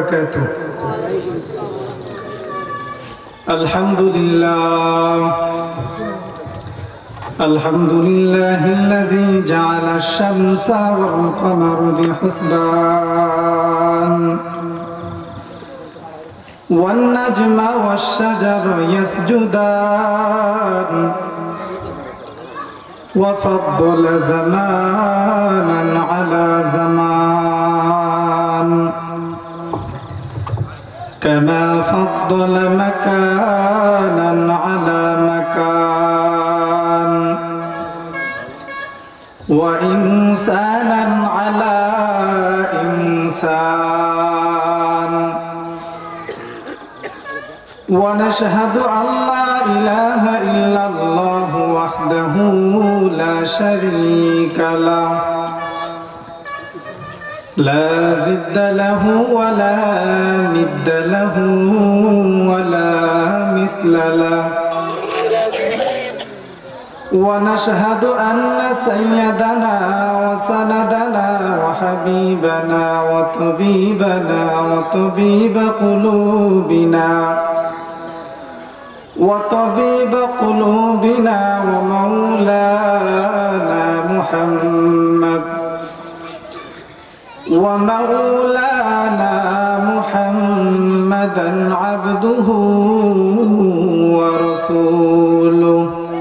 وبركاته. الحمد لله الذي جعل الشمس والقمر بحسبان والنجم والشجر يسجدان وفضل زمانا على زمان كما فضل مكانا على مكان وإنسانا على إنسان ونشهد أن لا إله إلا الله وحده لا شريك له لا ضد له ولا ند له ولا مثل له ونشهد أن سيدنا وسندنا وحبيبنا وطبيب قلوبنا ومولانا محمدا عبده ورسوله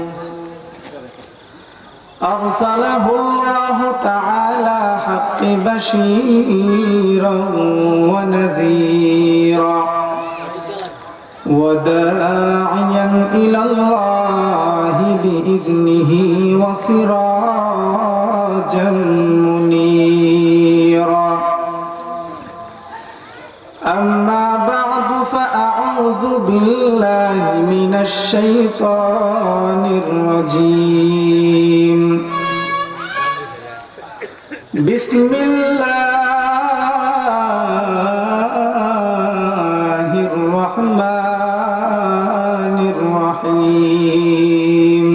أرسله الله تعالى حق بشيرا ونذيرا وداعيا إلى الله بإذنه وسراجا منيرا أما بعد فأعوذ بالله من الشيطان الرجيم بسم الله الرحمن الرحيم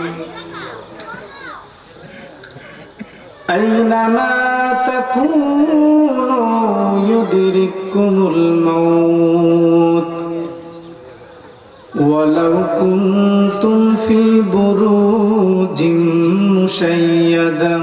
أينما تكونوا يدرككم الموت ولو كنتم في بروج مشيدة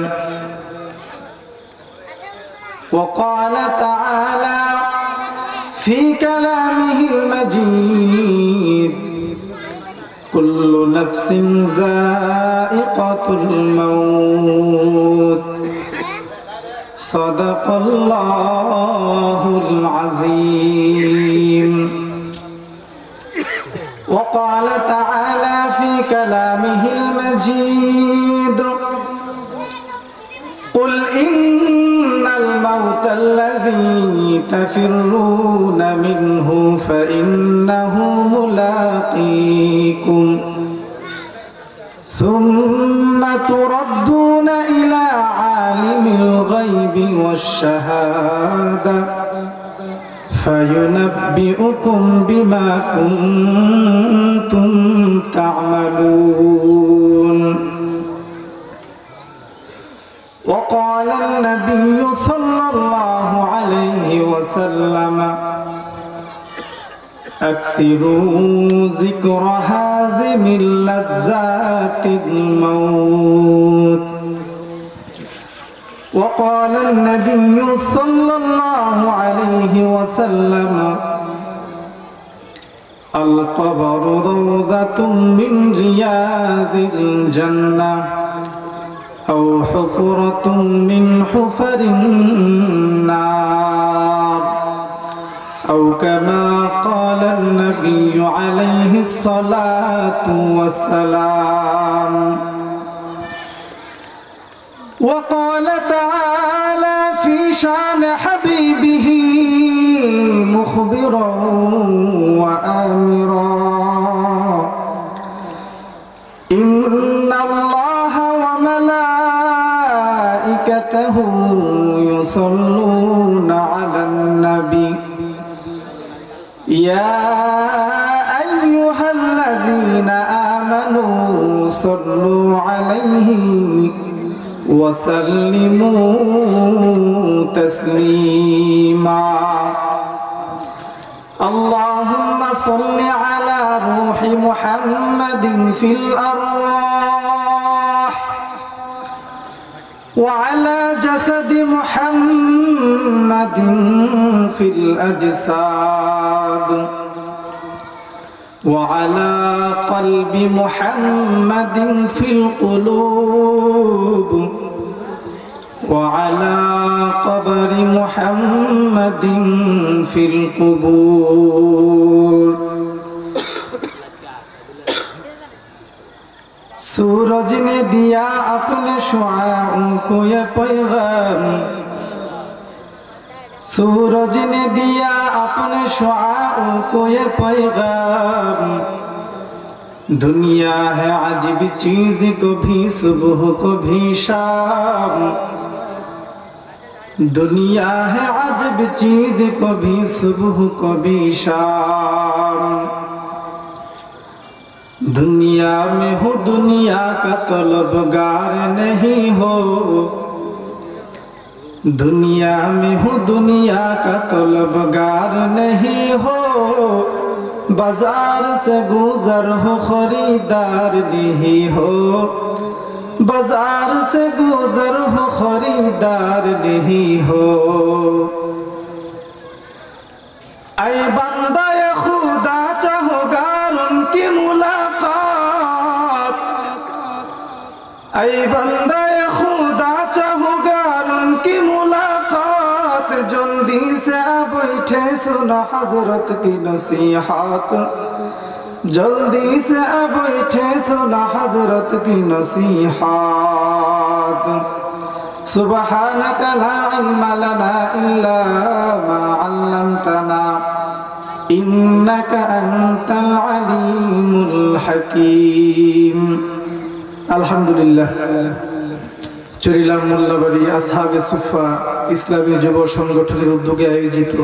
وقال تعالى في كلامه المجيد كل نفس ذائقة الموت صدق الله العظيم وقال تعالى في كلامه المجيد قل إن الموت الذي تفرون منه فإنه ملاقيكم ثم تردون إلى عالم الغيب والشهادة فينبئكم بما كنتم تعملون وقال النبي صلى الله عليه وسلم أكثروا ذكر هازم اللذات الموت وقال النبي صلى الله عليه وسلم القبر روضة من رياض الجنة أو حفرة من حفر النار أو كما قال النبي عليه الصلاة والسلام وقال تعالى في شان حبيبه مخبرا وآمرا إن الله وملائكته يصلون على النبي يا أيها الذين آمنوا صلوا عليه وسلموا تسليما اللهم صل على روح محمد في الأرواح وعلى جسد محمد في الأجساد وعلى قلب محمد في القلوب وعلى قبر محمد في القبور सूरज ने दिया अपने शुआओं को ये पैगाम सूरज ने दिया अपने शुआओं को ये पैगाम दुनिया है अजीब चीज कभी सुबह कभी शाम दुनिया है अजीब चीज कभी सुबह कभी शाम दुनिया में हो दुनिया का तलबगार नहीं हो दुनिया में हो दुनिया का तलबगार नहीं हो बाजार से गुजर हो खरीदार नहीं हो बाजार से गुजर हो खरीदार नहीं हो ऐ बंदा खुदा चाहोगार उनकी मुलाकात ऐ बंदा खुदा चाहोगार उनकी मुलाकात जल्दी से आ बैठे सुना हजरत की नसीहत जल्दी से आ बैठे सुना हजरत की नसीहत सुबहानक ला इल्म लना इल्ला मा अल्लमतना इन्नका अंतल अलीमुल हकीम अल्हम्दुलिल्लाह চরিলাম মোল্লাবাড়ি আসহাবে সুফা ইসলামী যুব সংগঠনের উদ্যোগে আয়োজিত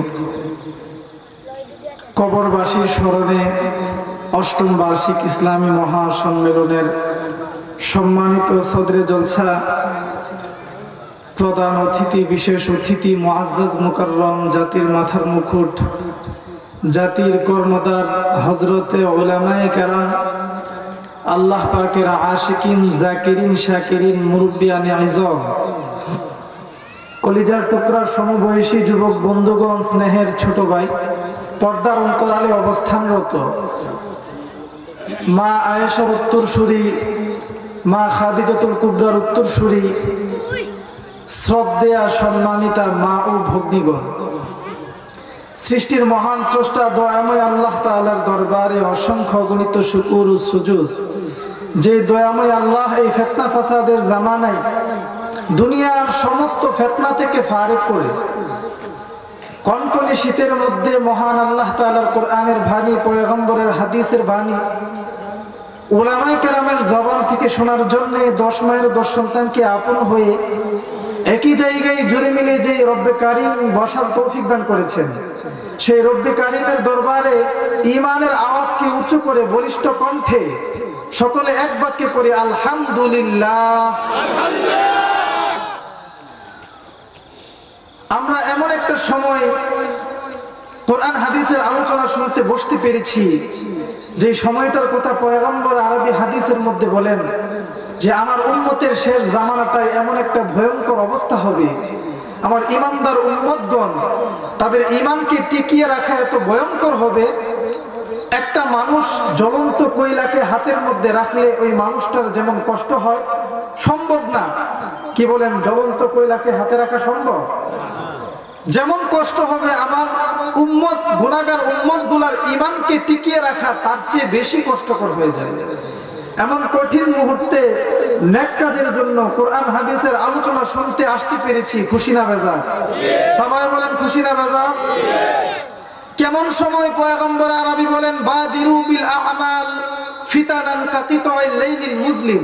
কবরবাসীর স্মরণে অষ্টম বার্ষিক ইসলামী মহাসম্মেলনের সম্মানিত সদরে জলসা প্রধান অতিথি বিশেষ অতিথি মুআজ্জাজ মুকাররম জাতির মাথার মুকুট জাতির কর্ণধার হযরতে উলামায়ে কেরাম আল্লাহ পাকের আশিকিন জাকিরিন শাকিরিন মুরব্বিয়ানে আযম কলিজার টুকরার সমবয়সী যুবক বন্ধুগণ স্নেহের ছোট ভাই পর্দার অন্তরালে অবস্থানরত মা আয়েশার উত্তরসূরি মা খাদিজাতুল কুবরার উত্তরসূরি শ্রদ্ধেয়া সম্মানিতা মা ও ভগ্নীগণ সৃষ্টির মহান স্রষ্টা দয়াময় আল্লাহ তাআলার দরবারে অসংখ্য অগণিত শুকর ও সুজুদ যে দয়াময় আল্লাহ এই ফিতনা ফাসাদের জামানায় দুনিয়ার সমস্ত ফিতনা থেকে ফারেক করে কনকনে শীতের মধ্যে মহান আল্লাহ তাআলার কোরআনের বাণী পয়গম্বরের হাদিসের বাণী উলামায়ে কেরামের জবান থেকে শোনার জন্য 10 মায়ের 10 সন্তানকে আপন হয়ে একই জায়গায় জুড়ে মিলে যে রব্বে কারীম বসার তৌফিক দান করেছেন সেই রব্বে কারীমের দরবারে ঈমানের আওয়াজকে উঁচু করে বলিষ্ঠ কণ্ঠে সকলে এক বাক্যে পড়ি আলহামদুলিল্লাহ। আমরা এমন একটা সময় কোরআন হাদিসের আলোচনা শুনতে বসতে পেরেছি যে সময়টার কথা পয়গম্বর আরবী হাদিসের মধ্যে বলেন যে আমার উম্মতের শেষ জামানাটায় এমন একটা ভয়ঙ্কর অবস্থা হবে আমার ঈমানদার উম্মতগণ তাদের ঈমানকে টিকিয়ে রাখা এত ভয়ঙ্কর হবে একটা মানুষ জ্বলন্ত কয়লাকে হাতের মধ্যে রাখলে ওই মানুষটার যেমন কষ্ট হয় সম্ভব না কি বলেন জ্বলন্ত কয়লাকে হাতে রাখা সম্ভব যেমন কষ্ট হবে আমার উম্মত গুনাহগার উম্মতগুলোর ঈমানকে টিকিয়ে রাখা তার চেয়ে বেশি কষ্টকর হয়ে যায় এমন কঠিন মুহূর্তে নেক কাজের জন্য কোরআন হাদিসের আলোচনা শুনতে আসতে পেরেছি খুশি না বেজার সবাই বলেন খুশি না বেজার কেমন সময় পয়গম্বর আরবী বলেন বাদিরু বিল আ'মাল ফিতানান কাতিতাইল লাইলিল মুজলিম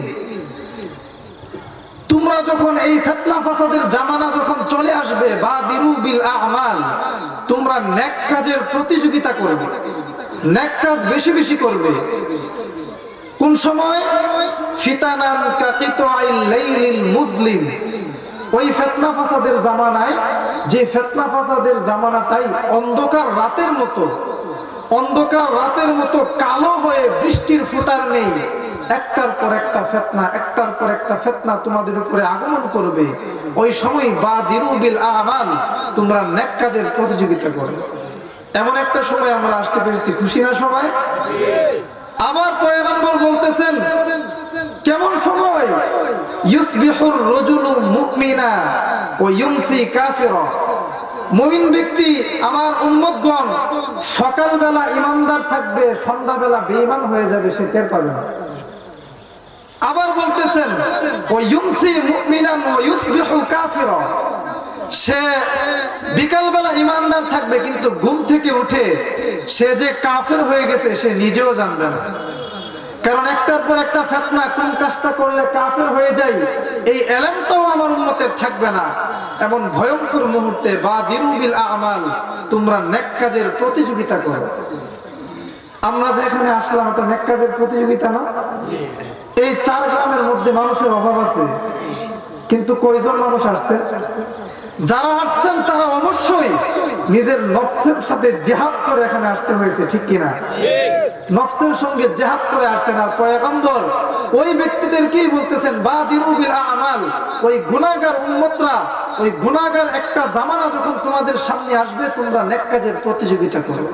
তোমরা যখন এই ফিতনা ফাসাদের জামানা যখন চলে আসবে বাদিরু বিল আ'মাল তোমরা নেক কাজের প্রতিযোগিতা করবে নেক কাজ বেশি বেশি করবে কোন সময় ফিতানান কাতিতাইল লাইলিল মুজলিম ওই ফিতনা ফাসাদের জামানায় যে ফিতনা ফাসাদের জামানাটাই অন্ধকার রাতের মতো অন্ধকার রাতের মতো কালো হয়ে বৃষ্টির ফোঁটার নেই, একটার পর একটা ফিতনা, একটার পর একটা ফিতনা তোমাদের উপরে আগমন করবে। ওই সময় বাদিরু বিল আমাল, তোমরা নেক কাজের প্রতিযোগিতা করো। এমন একটা সময় আমরা আসতে পেরেছি, খুশি না সবাই? আবার পয়গম্বর বলতেছেন কেমন সময়, ইউসবিহুর রাজুলু মুমিনা ওয়া ইউমসি কাফিরা। মুমিন ব্যক্তি আমার উম্মতগণ সকালবেলা ইমানদার থাকবে, সন্ধ্যাবেলা বেঈমান হয়ে যাবে, সে টের পাবে না। আবার বলতেছেন ওয়া ইউমসি মুমিনান ওয়া ইউসবিহু কাফিরা, সে বিকালবেলা ইমানদার থাকবে কিন্তু ঘুম থেকে উঠে সে যে কাফের হয়ে গেছে সে নিজেও জানবে না। কারণ একটার পর একটা ফিতনা, কোন কাজটা করলে কাফের হয়ে যায় এই ইলমটাও আমার উম্মতের থাকবে না। এমন ভয়ঙ্কর মুহূর্তে বাদিরু বিল আমাল, তোমরা নেক কাজের প্রতিযোগিতা করো। আমরা যে এখানে আসলাম এটা নেক কাজের প্রতিযোগিতা না? এই 4 গ্রামের মধ্যে মানুষের অভাব আছে, কিন্তু কয়জন মানুষ আসছেন? যারা আসছেন তারা অবশ্যই নিজের নফসের সাথে জিহাদ করে এখানে আসতে হয়েছে, ঠিক কিনা? নফসের সঙ্গে জিহাদ করে আসছেন। আর পয়গম্বর ওই ব্যক্তিদেরকেই বলতেছেন বাদিরু বিল আমাল, ওই গুনাহগার উম্মতরা, ওই গুনাহগার একটা জামানা যখন তোমাদের সামনে আসবে তোমরা নেক কাজের প্রতিযোগিতা করো।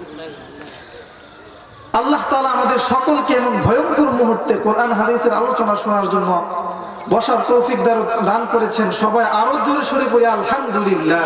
আল্লাহ তাআলা আমাদের সকলকে এমন ভয়ঙ্কর মুহূর্তে কোরআন হাদিসের আলোচনা শোনার জন্য বসার তৌফিক দান করেছেন। সবাই আরো জোরে সরে পড়ি আলহামদুলিল্লাহ।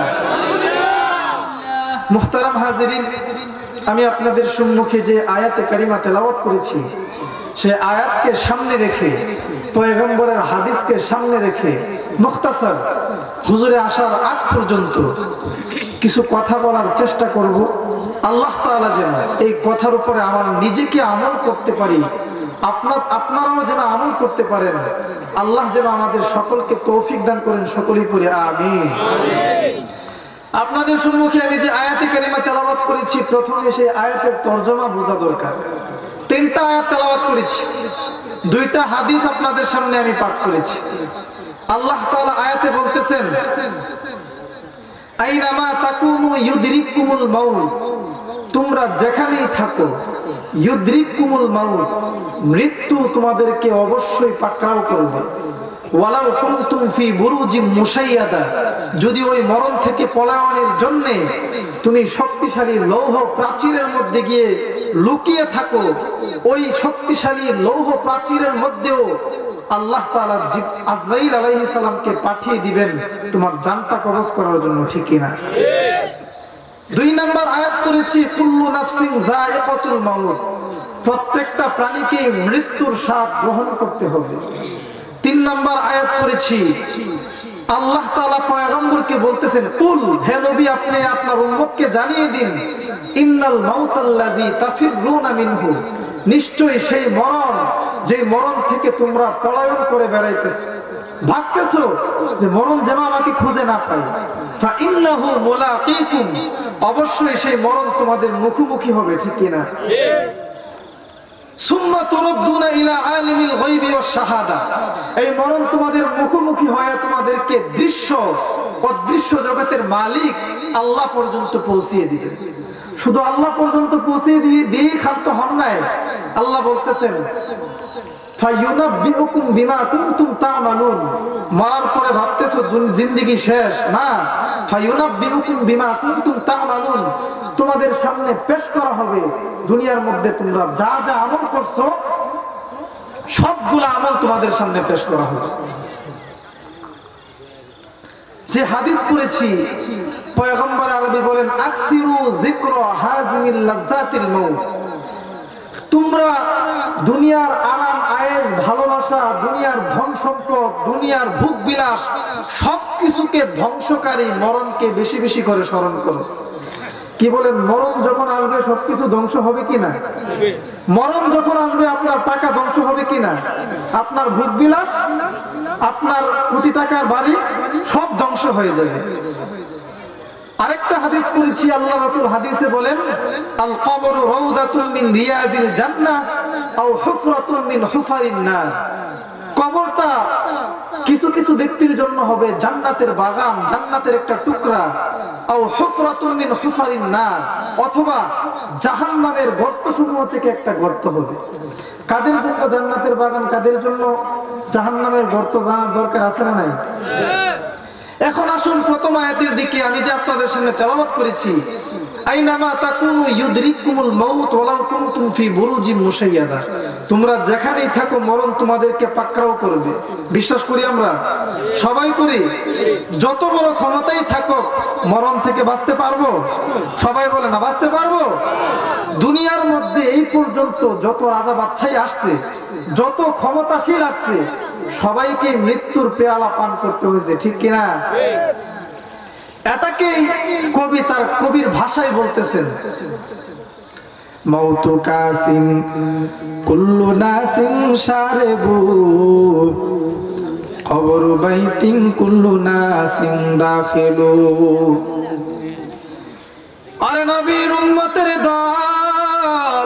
মুহতারাম হাজিরিন, আমি আপনাদের সম্মুখে যে আয়াতে কারিমা তেলাওয়াত করেছি সেই আয়াতকে সামনে রেখে, পয়গম্বরের হাদিসকে সামনে রেখে মুখতাসার হুজুরে আসার আগ পর্যন্ত কিছু কথা বলার চেষ্টা করব। আল্লাহ তাআলা যেন এই কথার উপরে আমার নিজেকে আমল করতে পারি, আপনারাও যেন আমল করতে পারেন। আল্লাহ যেন আমাদের সকলকে তৌফিক দান করেন, সকলেই পড়ে আমিন। আপনাদের সম্মুখে আমি যে আয়াতে কারিমা তেলাওয়াত করেছি, প্রথমে সেই আয়াতের তরজমা বোঝা দরকার। 3টা আয়াত তেলাওয়াত করেছি, 2টা হাদিস আপনাদের সামনে আমি পাঠ করেছি। আল্লাহ তাআলা আয়াতে বলতেছেন আইনামা তাকুনু ইউদরিকুমুল মাউত, তোমরা যেখানেই থাকো ইউদরিকুমুল মাউত, মৃত্যু তোমাদেরকে অবশ্যই পাকড়াও করবে। ওয়ালাউ কুনতুম ফি বুরুজিম মুশাইয়াদা, যদি ওই মরণ থেকে পলায়নের জন্য তুমি শক্তিশালী লৌহ প্রাচীরের মধ্যে গিয়ে লুকিয়ে থাকো, ওই শক্তিশালী লৌহ প্রাচীরের মধ্যেও আল্লাহ তাআলা আজরাইল আলাইহিস সালামকে পাঠিয়ে দিবেন তোমার জানটা কবজ করার জন্য, ঠিক কি না? 2 নম্বর আয়াত করেছি কুল্লু নাফসিন যায়িকাতুল মাউত, প্রত্যেকটা প্রাণীকে মৃত্যুর স্বাদ গ্রহণ করতে হবে। 3 নম্বর আয়াত করেছি আল্লাহ তাআলা পয়গম্বরকে বলতেছেন কুল, হে নবী আপনি আপনার উম্মতকে জানিয়ে দিন ইন্নাল মাউতাল্লাযী তাফিরুনা মিনহু, নিশ্চয়ই সেই মরণ যে মরণ থেকে তোমরা পলায়ন করে বেড়াইতেছো, ভাগতেছো যে মরণ যেন আমাকে খুঁজে না পায়, ফা ইন্নাহু মুলাকীকুম, অবশ্যই সেই মরণ তোমাদের মুখোমুখি হবে, ঠিক কি না? সুম্মা তুরদ্দুনা ইলা আলিমিল গায়বি ওয়াশ শাহাদা, এই মরণ তোমাদের মুখোমুখি হয়ে তোমাদেরকে দৃশ্য অদৃশ্য জগতের মালিক আল্লাহ পর্যন্ত পৌঁছিয়ে দিবে। শুধু আল্লাহ পর্যন্ত পৌঁছিয়ে দিয়ে ক্ষান্ত হন নাই, আল্লাহ বলতেছেন ফায়ুনাব্বিউকুম বিমা কুনতুম তা'মালুন, মরার পরে ভাবতেছো জিন্দেগি শেষ না, ফায়ুনাব্বিউকুম বিমা কুনতুম তা'মালুন, তোমাদের সামনে পেশ করা হবে দুনিয়ার মধ্যে তোমরা যা যা আমল করছো সবগুলা আমল তোমাদের সামনে পেশ করা হবে। যে হাদিস পড়েছি পয়গম্বর আরবি বলেন আকসিরু যিকরা হাযিমিল লাযযাতিল মাউত, তোমরা দুনিয়ার আরাম আয়েশ ভালোবাসা, দুনিয়ার ধন সম্পদ, দুনিয়ার ভোগ বিলাস সবকিছুকে ধ্বংসকারী মরণকে বেশি বেশি করে স্মরণ করো। কি বলেন, মরণ যখন আসবে সবকিছু ধ্বংস হবে কিনা? মরণ যখন আসবে আপনার টাকা ধ্বংস হবে কিনা? আপনার ভোগ বিলাস, আপনার কোটি টাকার বাড়ি সব ধ্বংস হয়ে যাবে। আরেকটা হাদিস পড়েছি, আল্লাহ রাসূল হাদিসে বলেন আল কবরু রাউদাতুন মিন রিয়াদিল জান্নাহ আও হুফরাতুন মিন হুফারিন নার, কবরটা কিছু কিছু কিছু ব্যক্তির জন্য হবে জান্নাতের বাগান, জান্নাতের একটা টুকরা, আও হুফরাতুন মিন হুফারিন নার, অথবা জাহান্নামের গর্তসমূহ থেকে একটা গর্ত হবে। কাদের জন্য জান্নাতের বাগান, কাদের জন্য জাহান্নামের গর্ত জানার দরকার আছে না নাই? এখন আসুন প্রথম আয়াতের দিকে, আমি যে আপনাদের সামনে তেলাওয়াত করেছি, আইনামা তাকুনু ইউদরিকুমুল মাউত ওয়ালাউ কুনতুম ফি বুরুজিম মুশাইয়াদা, তোমরা যেখানেই থাকো মরণ তোমাদেরকে পাকড়াও করবে। বিশ্বাস করি আমরা, সবাই করি। যত বড় ক্ষমতাই থাকো মরণ থেকে বাঁচতে পারবো? সবাই বলে না বাঁচতে পারবো। দুনিয়ার মধ্যে এই পর্যন্ত যত রাজা বাদশাই আসছে, যত ক্ষমতাশীল আসছে, সবাইকে মৃত্যুর পেয়ালা পান করতে হয়েছে, ঠিক কিনা? এটাকে কবি তার কবির ভাষায় বলতেছেন, মাউতু কাসিম কুল্লু নাসিন শারিবু কবর বাইতিন কুল্লু নাসিন দাখিলু। আরে নবীর উম্মতের দল,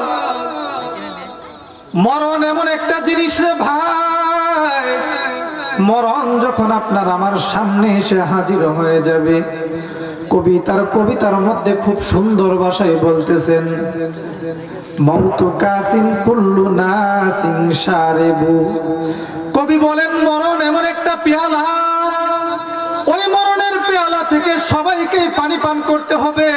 মরণ এমন একটা জিনিস রে ভাই, মরণ যখন আপনার আমার সামনে এসে হাজির হয়ে যাবে, কবিতার মধ্যে খুব সুন্দর ভাষায় বলতেছেন, মাউতু কাসিম কুল্লু নাসিন শারিবু। কবি বলেন মরণ এমন একটা পেয়ালা, ওই মরণের পেয়ালা থেকে সবাইকে পানি পান করতে হবে।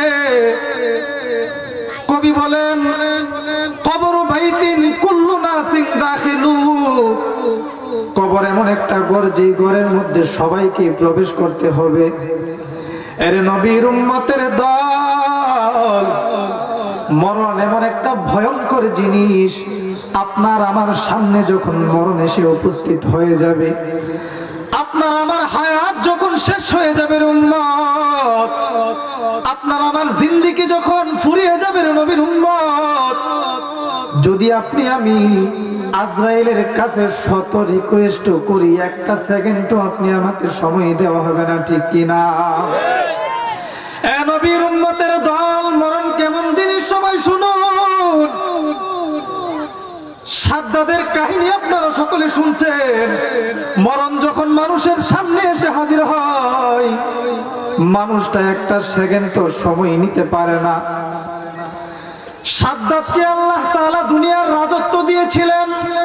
কবি বলেন কবর বাইতিন কুল্লু নাসিন দাখিলু, কবর এমন একটা ঘর, যেই ঘরের মধ্যে সবাইকে প্রবেশ করতে হবে। এর নবীর উম্মতের দল, মরণ এমন একটা ভয়ঙ্কর জিনিস, আপনার আমার সামনে যখন মরণ এসে উপস্থিত হয়ে যাবে, আপনার আমার হায়াত যখন শেষ হয়ে যাবে উম্মত, আপনার আমার জিন্দেগি যখন ফুরিয়ে যাবে নবীর উম্মত, যদি আপনি আমি আজরাইলের কাছে শত রিকোয়েস্ট করি, একটা সেকেন্ডও আপনি আমাকে সময় দেওয়া হবে না, ঠিক কিনা? এ নবীর উম্মতের দল, মরণ কেমন জিনিস সবাই শুনুন। সাদ্দাদের কাহিনী আপনারা সকলে শুনছেন। মরণ যখন মানুষের সামনে এসে হাজির হয়, মানুষটা একটা সেকেন্ডও সময় নিতে পারে না। সাদ্দাতকে আল্লাহ তাআলা দুনিয়ার রাজত্ব দিয়েছিলেন।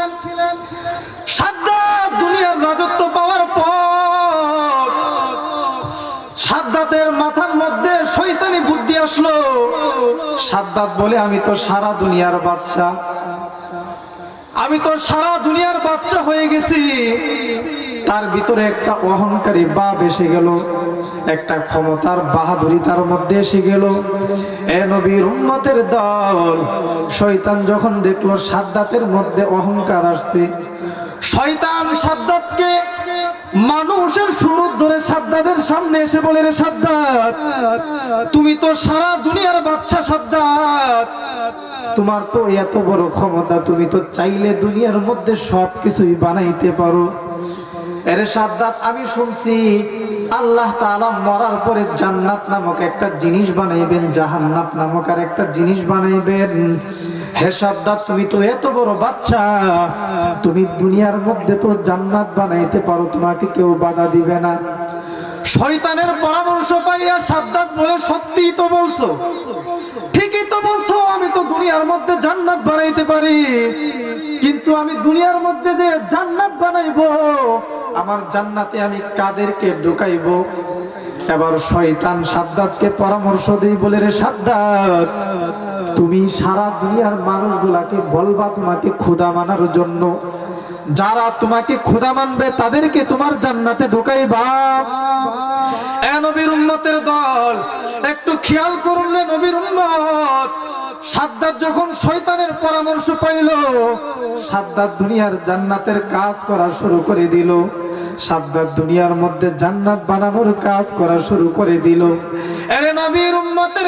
সাদ্দাত দুনিয়ার রাজত্ব পাওয়ার পর সাদ্দাতের মাথার মধ্যে শয়তানি বুদ্ধি আসলো। সাদ্দাত বলে, আমি তো সারা দুনিয়ার বাদশা, আমি তো সারা দুনিয়ার বাদশা হয়ে গেছি। তার ভিতরে একটা অহংকারী ভাব এসে গেল, একটা ক্ষমতার বাহাদুরি তার মধ্যে এসে গেল। এ নবীর উম্মতের দল, শয়তান যখন দেখলো সাদ্দাতের মধ্যে অহংকার আসছে, শয়তান সাদ্দাতকে মানুষের সুরত ধরে সাদ্দাতের সামনে এসে বলে, রে সাদ্দাত, তুমি তো সারা দুনিয়ার বাদশা সাদ্দাত, তোমার তো এত বড় ক্ষমতা, তুমি তো চাইলে দুনিয়ার মধ্যে সবকিছুই বানাইতে পারো। এরে সাদ্দাত, আমি শুনছি আল্লাহ তাআলা মরার পরে জান্নাত নামক একটা জিনিস বানাইবেন, জাহান্নাম নামক আর একটা জিনিস বানাইবেন। হে সাদ্দাত, তুমি তো এত বড় বাচ্চা, তুমি দুনিয়ার মধ্যে তো জান্নাত বানাইতে পারো, তোমাকে কেউ বাধা দিবে না। শয়তানের পরামর্শ পাইয়া সাদ্দাত বলে, সত্যিই তো বলছো, ঠিকই তো বলছো, আমি তো দুনিয়ার মধ্যে জান্নাত বানাইতে পারি, কিন্তু আমি দুনিয়ার মধ্যে যে জান্নাত বানাইবো, আমার জান্নাতে আমি কাদেরকে ঢুকাইবো? এবার শয়তান সাদ্দাতকে পরামর্শ দেই, বলে, রে সাদ্দাত, তুমি সারা দুনিয়ার মানুষগুলাকে বলবা তোমাকে খোদা মানার জন্য, যারা তোমাকে খোদা মানবে তাদেরকে তোমার জান্নাতে ঢুকাইবা। এ নবীর উম্মতের দল, একটু খেয়াল করুন রে নবীর উম্মত। সাদ্দাত যখন শয়তানের পরামর্শ পাইল, সাদ্দাত দুনিয়ার জান্নাতের কাজ করা শুরু করে দিল। সাদ্দাত দুনিয়ার মধ্যে জান্নাত বানানোর কাজ করা শুরু করে দিল। এরে নবীর উম্মতের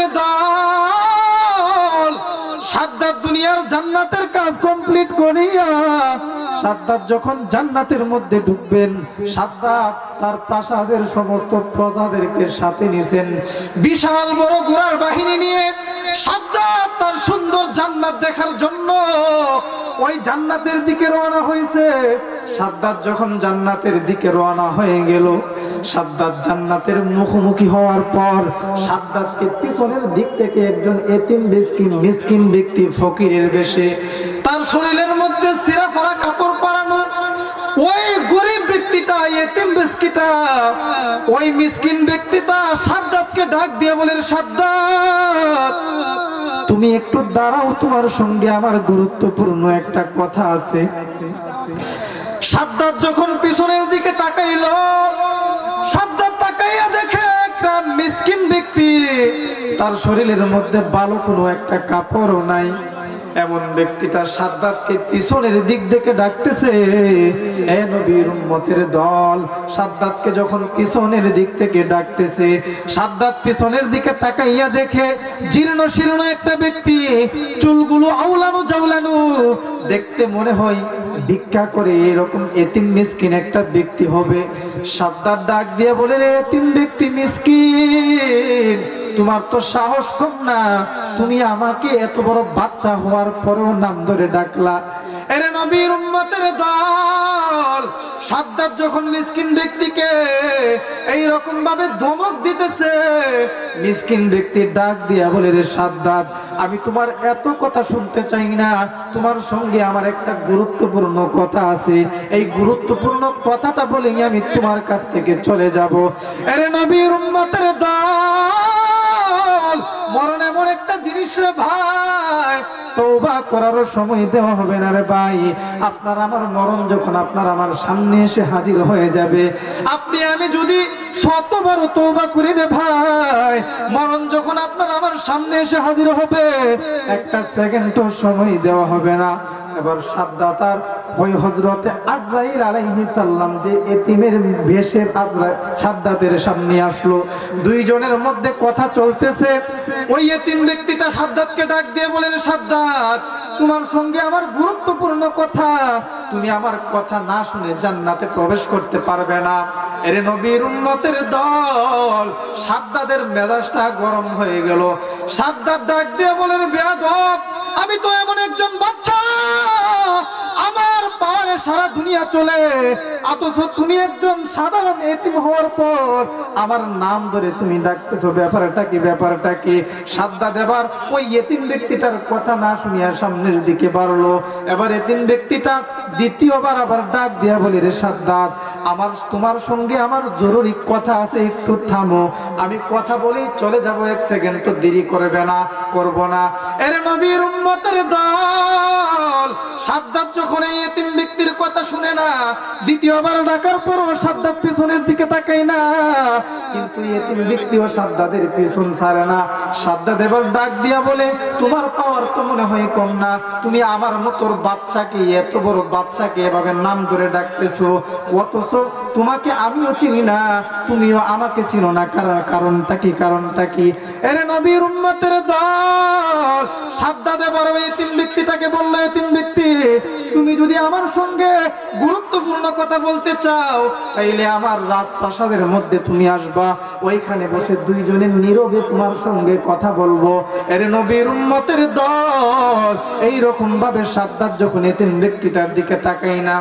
দল, সাদ্দাত দুনিয়ার জান্নাতের কাজ কমপ্লিট করিয়া সাদ্দাত যখন জান্নাতের মধ্যে ঢুকবেন, সাদ্দাত তার প্রাসাদের সমস্ত প্রজাদেরকে সাথে নিয়েছেন, বিশাল বড় ঘোড়ার বাহিনী নিয়ে সাদ্দাত তার সুন্দর জান্নাত দেখার জন্য ওই জান্নাতের দিকে রওনা হয়েছে। সাদ্দাত যখন জান্নাতের দিকে রওনা হয়ে গেল, সাদ্দাত জান্নাতের মুখোমুখি হওয়ার পর সাদ্দাতকে পিছনের দিক থেকে একজন এতিম মিসকিন ব্যক্তি ফকিরের বেশে, তার শরীরের মধ্যে ছিঁড়া ফাড়া কাপড় পরানো, ওই গরিব ব্যক্তিটা, এতিম ব্যক্তিটা, ওই মিসকিন ব্যক্তিটা সাদ্দাতকে ডাক দিয়ে বলে, সাদ্দাত তুমি একটু দাঁড়াও, তোমার সঙ্গে আমার গুরুত্বপূর্ণ একটা কথা আছে। সাদ্দাত যখন পিছনের দিকে তাকাইলো, সাদ্দাত তাকাইয়া দেখে একটা মিসকিন ব্যক্তি, তার শরীরের মধ্যে ভালো কোনো একটা কাপড়ও নাই। এমন ব্যক্তিটা সাদ্দাতকে পিছনের দিক থেকে ডাকতেছে, এ নবীর উম্মতের দল। সাদ্দাতকে যখন পিছনের দিক থেকে ডাকতেছে, সাদ্দাত পিছনের দিকে তাকাইয়া দেখে জীর্ণ শীর্ণ একটা ব্যক্তি, চুলগুলো আউলানো জাউলানো, দেখতে মনে হয় ভিক্ষা করে এরকম এতিম মিসকিন একটা ব্যক্তি হবে। সাদ্দাত ডাক দিয়ে বলে, রে এতিম ব্যক্তি মিসকিন, তোমার তো সাহস কম না, তুমি আমাকে এত বড় বাচ্চা হওয়ার পরেও নাম ধরে ডাকলা। এরে নবীর উম্মতের দল, সাদ্দাত যখন মিসকিন ব্যক্তিকে এই রকম ভাবে ধমক দিতেছে, মিসকিন ব্যক্তি ডাক দিয়া বলে, রে সাদ্দাত আমি তোমার এত কথা শুনতে চাই না, তোমার সঙ্গে আমার একটা গুরুত্বপূর্ণ কথা আছে, এই গুরুত্বপূর্ণ কথাটা বলেই আমি তোমার কাছ থেকে চলে যাব। এরে নবীর উম্মতের দল, মরণ এমন একটা জিনিস রে ভাই, তওবা করারও সময় দেওয়া হবে না রে ভাই। আপনার আমার মরণ যখন আপনার আমার সামনে এসে হাজির হয়ে যাবে, আপনি আমি যদি শতবার তওবা করি রে ভাই, মরণ যখন আপনার আমার সামনে এসে হাজির হবে, একটা সেকেন্ডও সময় দেওয়া হবে না। এবার সাদ্দাত আর ওই হযরতে আজরাইল আলাইহিস সালাম যে এতিমের বেশে সাদ্দাতের সামনে আসলো, দুইজনের মধ্যে কথা চলতেছে। ওই এতিম ব্যক্তিটা সাদ্দাতকে ডাক দিয়ে বলেন, সাদ্দাত তোমার সঙ্গে আমার গুরুত্বপূর্ণ কথা, তুমি আমার কথা না শুনে জান্নাতে প্রবেশ করতে পারবে না। এরে নবীর উম্মতের দল, সাদ্দাতের মেজাজটা গরম হয়ে গেল। সাদ্দাত ডাক দিয়ে বলেন, বেয়াদব, আমি তো এমন একজন বাচ্চা, আমার পাওয়ারে সারা দুনিয়া চলে, অথচ তুমি একজন সাধারণ এতিম হওয়ার পর আমার নাম ধরে তুমি ডাকতেছো, ব্যাপারটা কি, ব্যাপারটা কি? সাদ্দাত এবার ওই এতিম ব্যক্তিটার কথা না শুনিয়া সামনের দিকে বাড়লো। এবার এতিম ব্যক্তিটা দ্বিতীয়বার আবার ডাক দিয়া বলি, রে সাদ্দাত আমার তোমার সঙ্গে আমার জরুরি কথা আছে, একটু থামো, আমি কথা বলি চলে যাব, এক সেকেন্ড তো দেরি করবে না, করব না। এরে নবীর উম্মতের দল, সাদ্দাত যখন এই এতিম ব্যক্তির কথা শুনে না, দ্বিতীয়বার ডাকার পরও সাদ্দাত পিছনের দিকে তাকায় না, কিন্তু এতিম ব্যক্তিও সাদ্দাতের পিছন ছাড়ে না। সাদ্দাত এবার ডাক দিয়া বলে, তোমার পাওয়ার তো মনে হয় কম না, তুমি আমার মতোর বাচ্চাকে, এত বড় বাচ্চাকে এভাবে নাম ধরে ডাকতেছো, অথচ তোমাকে আমিও চিনি না, তুমিও আমাকে চিনো না, কারণটা কি, কারণটা কি? এরে নবীর উম্মতের দল, সাদ্দাত এবার ওই এতিম ব্যক্তিটাকে বলল, এতিম ব্যক্তি তুমি যদি আমার সঙ্গে গুরুত্বপূর্ণ কথা বলতে চাও, তাইলে আমার রাজপ্রাসাদের মধ্যে তুমি আসবা, ওইখানে বসে দুইজনে নীরবে তোমার সঙ্গে কথা বলবো। এরে নবীর উম্মতের দল, এইরকম ভাবে সাদ্দাত যখন এতিম ব্যক্তিটার দিকে তাকাই না,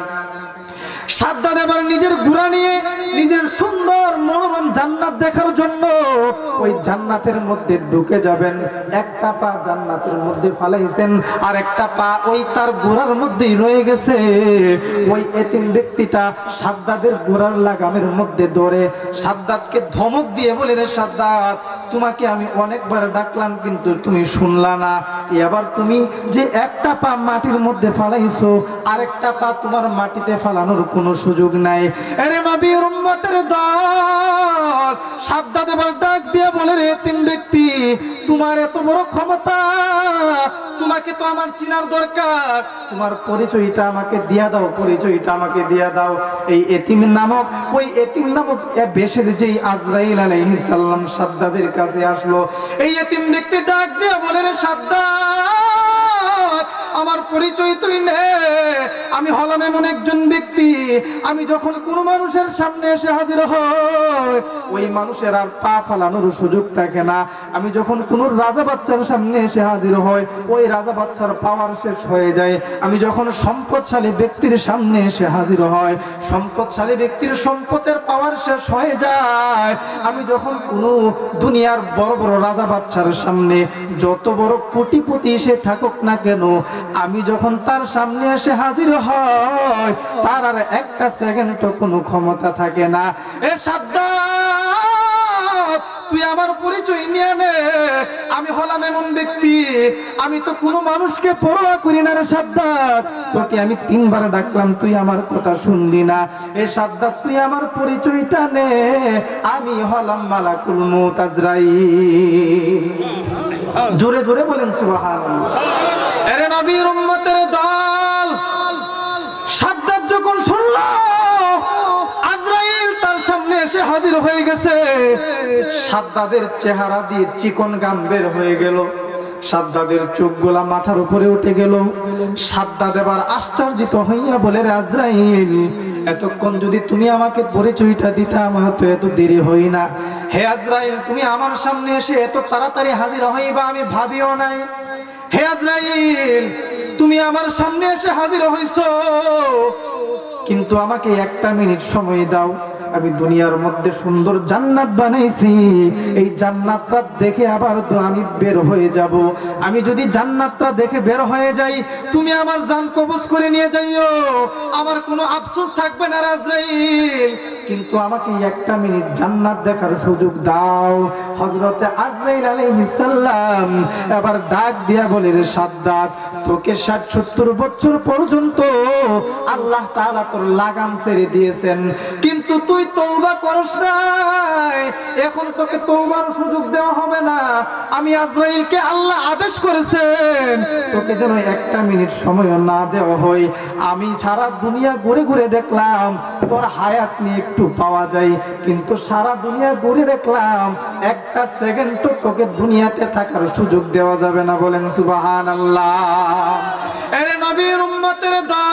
সাদ্দাত এবার নিজের ঘোড়া নিয়ে নিজের সুন্দর মনোরম জান্নাত দেখার জন্য ওই জান্নাতের মধ্যে ঢুকে যাবেন। একটা পা জান্নাতের মধ্যে ফালাইছেন, আর একটা পা ওই তার ঘোড়ার মধ্যেই রয়ে গেছে। ওই এতিম ব্যক্তিটা সাদ্দাতের ঘোড়ার লাগামের মধ্যে ধরে সাদ্দাতকে ধমক দিয়ে বলে, রে সাদ্দাত তোমাকে আমি অনেকবার ডাকলাম কিন্তু তুমি শুনলা না, এবার তুমি যে একটা পা মাটির মধ্যে ফালাইছো, আরেকটা পা তোমার মাটিতে ফালানোর কোনো সুযোগ নাই। আরে নবীর উম্মতের দল, সাদ্দাত এবার ডাক দিয়ে বলে, রে এতিম ব্যক্তি তোমার এত বড় ক্ষমতা, তোমাকে তো আমার চিনার দরকার, তোমার পরিচয়টা আমাকে দিয়া দাও, পরিচয়টা আমাকে দিয়া দাও। এই এতিম নামক ওই এতিম নামক বেশের যেই আজরাইল আলাইহিস সালাম সাদ্দাতের কাছে আসলো, এই এতিম ব্যক্তি ডাক দিয়ে বলে, রে সাদ্দাত আমার পরিচয় তুই নে। আমি হলাম এমন একজন ব্যক্তি, আমি যখন কোনো মানুষের সামনে এসে হাজির হই ওই মানুষের আর পা ফালানোর সুযোগ থাকে না। আমি যখন কোনো রাজা বাচ্চার সামনে এসে হাজির হই ওই রাজা বাচ্চার পাওয়ার শেষ হয়ে যায়। আমি যখন সম্পদশালী ব্যক্তির সামনে এসে হাজির হয় সম্পদশালী ব্যক্তির সম্পদের পাওয়ার শেষ হয়ে যায়। আমি যখন কোনো দুনিয়ার বড় বড় রাজা বাচ্চার সামনে যত বড় কোটিপতি এসে থাকুক না কেন, আমি যখন তার সামনে এসে হাজির হয় তার আর একটা সেকেন্ডও কোনো ক্ষমতা থাকে না। এ সাদ্দাত, তুই আমার পরিচয় নিয়ে নে। আমি হলাম এমন ব্যক্তি, আমি তো কোনো মানুষকে পরোয়া করি না রে সাদ্দাত। তোকে আমি 3 বার ডাকলাম, তুই আমার কথা শুনলি না। এ সাদ্দাত, তুই আমার পরিচয়টা নে। আমি হলাম মালাকুল মউত আজরাইল। জোরে জোরে বলেন সুবহানাল্লাহ। আরে নবীর উম্মতের দল, সাদ্দাত যখন শুনল আজরাইল তার সামনে এসে হাজির হয়ে গেছে, সাদ্দাতের চেহারা দিয়ে চিকন গাম বের হয়ে গেল, সাদ্দাতের চোখগুলা মাথার উপরে উঠে গেল। সাদ্দাত এবার আশ্চর্যিত হইয়া বলে, রে আজরাইল, এতক্ষণ যদি তুমি আমাকে পরিচয়টা দিতা আমার তো এত দেরি হই না। হে আজরাইল, তুমি আমার সামনে এসে এত তাড়াতাড়ি হাজির হইবা আমি ভাবিও নাই। হে আজরাইল, তুমি আমার সামনে এসে হাজির হইছো, কিন্তু আমাকে 1 মিনিট সময় দাও। আমি দুনিয়ার মধ্যে সুন্দর জান্নাত বানাইছি, এই জান্নাতটা দেখে আবার তো আমি বের হয়ে যাব। আমি যদি জান্নাতটা দেখে বের হয়ে যাই তুমি আমার জান কবজ করে নিয়ে যাইও, আমার কোনো আফসোস থাকবে না আজরাইল, কিন্তু আমাকে 1 মিনিট জান্নাত দেখার সুযোগ দাও। হযরতে আজরাইল আলাইহিস সালাম এবার ডাক দিয়া বলে, রে সাদ্দাত, তোকে 60-70 বছর পর্যন্ত আল্লাহ তাআলা তোর লাগাম ছেড়ে দিয়েছেন, কিন্তু তুই তওবা করস নাই। এখন তোকে তওবার সুযোগ দেওয়া হবে না। আমি আজরাইলকে আল্লাহ আদেশ করেছেন তোকে যেন 1 মিনিট সময় না দেওয়া হয়। আমি সারা দুনিয়া ঘুরে ঘুরে দেখলাম তোর হায়াত নিয়ে একটু পাওয়া যায়, কিন্তু সারা দুনিয়া ঘুরে দেখলাম 1 সেকেন্ডও তোকে দুনিয়াতে থাকার সুযোগ দেওয়া যাবে না। বলেন সুবহানাল্লাহ। আরে নবীর উম্মতের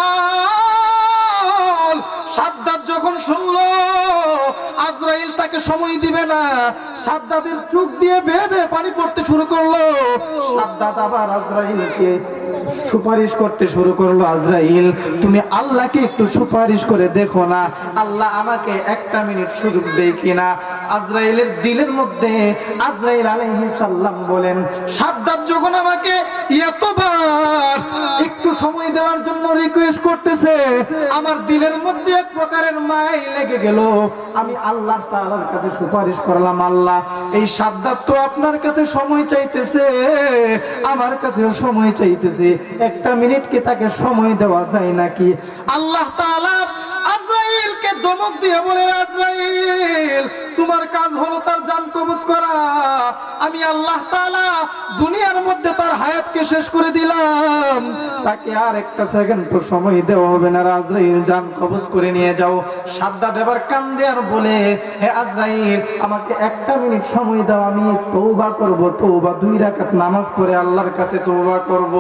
দল, সাদ্দাত যখন শুনলো আজরাইল তাকে সময় দিবে না, সাদ্দাতের চোখ দিয়ে বেয়ে বেয়ে পানি পড়তে শুরু করলো। সাদ্দাত আবার আজরাইলকে সুপারিশ করতে শুরু করলো, আজরাইল, তুমি আল্লাহকে একটু সুপারিশ করে দেখো না, আল্লাহ আমাকে 1 মিনিট সুযোগ দেয় কিনা। আজরাইলের দিলের মধ্যে আজরাইল আলাইহিস সালাম বলেন, সাদ্দাত যখন আমাকে এতবার একটু সময় দেওয়ার জন্য রিকোয়েস্ট করতেছে, আমার দিলের মধ্যে এক প্রকারের মাই লেগে গেল। আমি আল্লাহ তাআলার কাছে সুপারিশ করলাম, আল্লাহ, এই সাদ্দাত তো আপনার কাছে সময় চাইতেছে, আমার কাছেও সময় চাইতেছে, 1 মিনিট কি তাকে সময় দেওয়া যায় নাকি? আল্লাহ তাআলা আজরাইলকে ধমক দিয়ে বলে, আজরাইল, তোমার কাজ হলো তার জান কবজ করা। আমি আল্লাহ তাআলা দুনিয়ার মধ্যে তার হায়াতকে শেষ করে দিলাম, তাকে আর 1 সেকেন্ড সময় দেওয়া হবে না। আজরাইল, জান কবজ করে নিয়ে যাও। সাদ্দাত এবার কান্দে আর বলে, হে আজরাইল, আমাকে 1 মিনিট সময় দাও, আমি তওবা করব, তওবা 2 রাকাত নামাজ পড়ে আল্লাহর কাছে তওবা করব।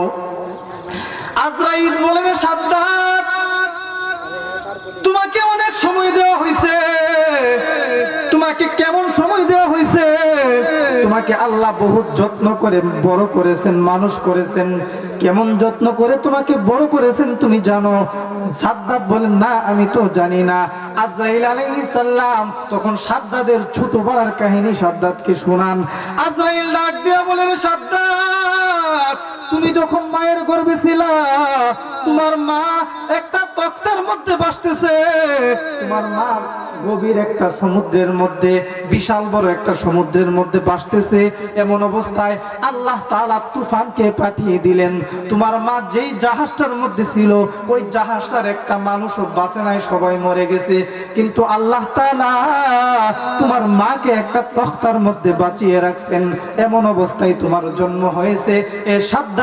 আজরাইল বলে, সাদ্দাত, তোমাকে অনেক সময় দেওয়া হয়েছে, তোমাকে কেমন সময় দেওয়া হয়েছে? তোমাকে আল্লাহ বহুত যত্ন করে বড় করেছেন, মানুষ করেছেন, কেমন যত্ন করে তোমাকে বড় করেছেন তুমি জানো? সাদ্দাত বলেন, না, আমি তো জানি না। আজরাইল আলাইহিস সালাম তখন সাদ্দাতের ছোটবেলার কাহিনী সাদ্দাতকে শোনান। আজরাইল ডাক দিয়া বলেন, সাদ্দাত, তুমি যখন মায়ের গর্ভে ছিলা তোমার মা একটা তক্তার মধ্যে ভাসতেছে, তোমার মা গভীর একটা সমুদ্রের মধ্যে, বিশাল বড় একটা সমুদ্রের মধ্যে ভাসতেছে। এমন অবস্থায় আল্লাহ তাআলা তুফানকে পাঠিয়ে দিলেন। তোমার মা যেই জাহাজটার মধ্যে ছিল ওই জাহাজটার একটা মানুষও বাঁচে নাই, সবাই মরে গেছে, কিন্তু আল্লাহ তাআলা তোমার মাকে একটা তক্তার মধ্যে বাঁচিয়ে রাখছেন। এমন অবস্থায় তোমার জন্ম হয়েছে। এ সাদ্দাত,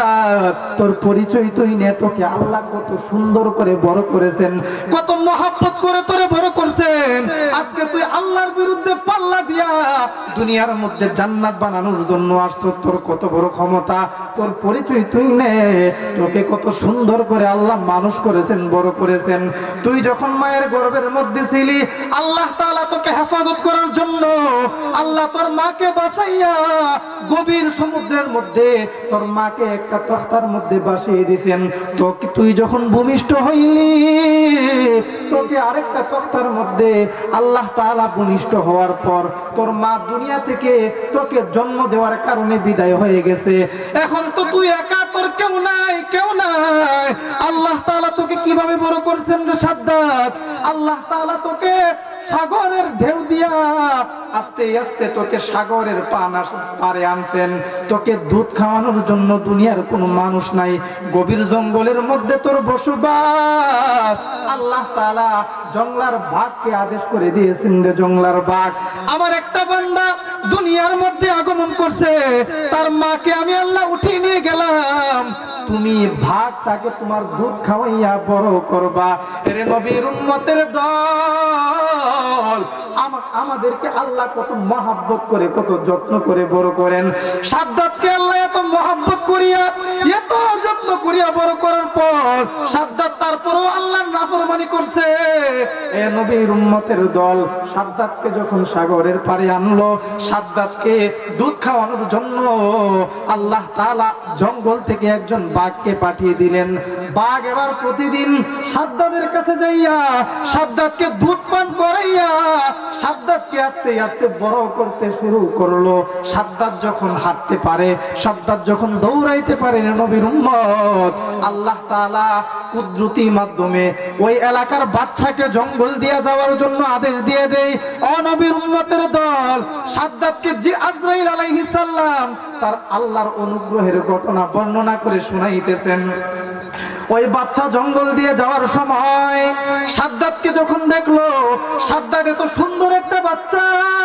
সাদ্দাত তোর পরিচয় তুই নে, তোকে আল্লাহ কত সুন্দর করে বড় করেছেন, কত মহব্বত করে তোরে বড় করছেন। আজকে তুই আল্লাহর বিরুদ্ধে পাল্লা দিয়া দুনিয়ার মধ্যে জান্নাত বানানোর জন্য আসছ, তোর কত বড় ক্ষমতা, তোর পরিচয় তুই নে। তোকে কত সুন্দর করে আল্লাহ মানুষ করেছেন, বড় করেছেন। তুই যখন মায়ের গর্ভের মধ্যে ছিলি, আল্লাহ তাআলা তোকে হেফাজত করার জন্য আল্লাহ তোর মাকে বাঁচাইয়া গভীর সমুদ্রের মধ্যে তোর মাকে একটা তখতার মধ্যে বাসিয়ে দিয়েছেন। তোকে তুই যখন ভূমিষ্ঠ হইলি, তোকে আরেকটা তখতার মধ্যে আল্লাহ তাআলা ভূমিষ্ঠ হওয়ার পর তোর মা দুনিয়া থেকে তোকে জন্ম দেওয়ার কারণে বিদায় হয়ে গেছে। এখন তো তুই একা, তোর কেউ নাই, কেউ নাই। আল্লাহ তাআলা তোকে কিভাবে বড় করছেন রে সাদ্দাত? আল্লাহ তাআলা তোকে সাগরের ঢেউ দিয়া আস্তে আস্তে তোকে সাগরের পারে আনছেন। তোকে দুধ খাওয়ানোর জন্য দুনিয়ার কোনো মানুষ নাই, গভীর জঙ্গলের মধ্যে তোর বসবাস। আল্লাহ তাআলা জঙ্গলার বাঘকে আদেশ করে দিয়েছেন, রে জঙ্গলার বাঘ, আমার একটা বান্দা দুনিয়ার মধ্যে আগমন করছে, তার মাকে আমি আল্লাহ উঠিয়ে নিয়ে গেলাম, তুমি ভাগ তাকে তোমার দুধ খাওয়াইয়া বড় করবা। এরে নবীর উম্মতের দল, আমাদেরকে আল্লাহ কত মহব্বত করে, কত যত্ন করে বড় করেন। সাদ্দাতকে আল্লাহ এত মহব্বত করিয়া, এত যত্ন করিয়া বড় করার পর সাদ্দাত তারপরেও আল্লাহর নাফরমানি করছে। এ নবীর উম্মতের দল, সাদ্দাতকে যখন সাগরের পারে আনলো, সাদ্দাতকে দুধ খাওয়ানোর জন্য আল্লাহ তাআলা জঙ্গল থেকে একজন বাঘকে পাঠিয়ে দিলেন। বাঘ এবার প্রতিদিন সাদ্দাতের কাছে যাইয়া সাদ্দাতকে দুধ পান করাইয়া সাদ্দাতকে আস্তে আস্তে বড় করতে শুরু করলো। সাদ্দাত যখন হাঁটতে পারে, সাদ্দাত যখন দৌড়াইতে পারে, নবীর উম্মত, আল্লাহ তাআলা কুদরতি মাধ্যমে ওই এলাকার বাচ্চাকে জঙ্গল দিয়ে যাওয়ার জন্য আদেশ দিয়ে দেয়। ও নবীর উম্মতের দল, সাদ্দাতকে যে আজরাইল আলাইহিস সালাম তার আল্লাহর অনুগ্রহের ঘটনা বর্ণনা করে শোনাইতেছেন। ওই বাচ্চা জঙ্গল দিয়ে যাওয়ার সময় সাদ্দাতকে যখন দেখলো, সাদ্দাত এত সুন্দর একটা বাচ্চা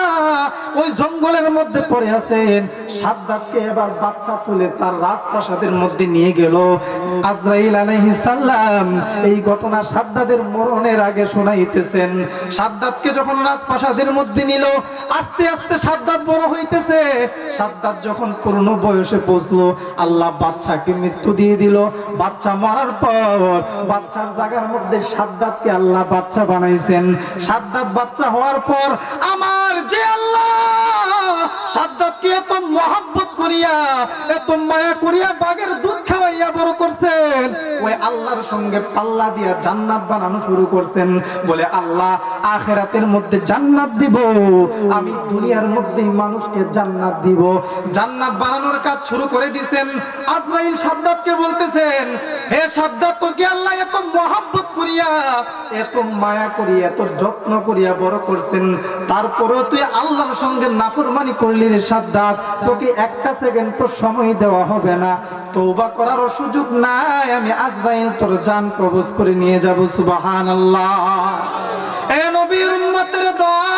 ওই জঙ্গলের মধ্যে পড়ে আছেন, সাদ্দাতকে এবার বাচ্চা তুলে তার রাজপ্রাসাদের মধ্যে নিয়ে গেল। আজরাইল আলাইহিস সালাম এই ঘটনা সাদ্দাতের মরণের আগে শোনাইতেছেন। সাদ্দাতকে যখন রাজপ্রাসাদের মধ্যে নিল, আস্তে আস্তে সাদ্দাত বড় হইতেছে। সাদ্দাত যখন পূর্ণ বয়সে পৌঁছলো, আল্লাহ বাচ্চাকে মৃত্যু দিয়ে দিল। বাচ্চা মরার পর বাচ্চার জায়গার মধ্যে সাদ্দাতকে আল্লাহ বাচ্চা বানাইছেন। সাদ্দাত বাচ্চা হওয়ার পর আমার যে আল্লাহ সাদ্দাতকে এত মহব্বত করিয়া, এত মায়া করিয়া বাঘের দুধ খাওয়াইয়া বড় করছেন, ওই আল্লাহর সঙ্গে পাল্লা দিয়া জান্নাত বানানো শুরু করছেন। বলে আল্লাহ আখিরাতের মধ্যে জান্নাত দিব, আমি দুনিয়ার মধ্যেই মানুষকে জান্নাত দিব। জান্নাত বানানোর কাজ শুরু করে দিয়েছেন। আজরাইল সাদ্দাতকে বলতেছেন, হে সাদ্দাত, তোকে আল্লাহ এত মহব্বত করিয়া, এত মায়া করিয়া, এত যত্ন করিয়া বড় করছেন, তারপরেও তুই আল্লাহর সঙ্গে নাফরমানি করলি রে সাদ্দাত, তোকে একটা সেকেন্ড তো সময় দেওয়া হবে না, তওবা করার সুযোগ নাই, আমি আজরাইল তোর জান কবজ করে নিয়ে যাব। সুবহানাল্লাহ। এ নবীর উম্মতের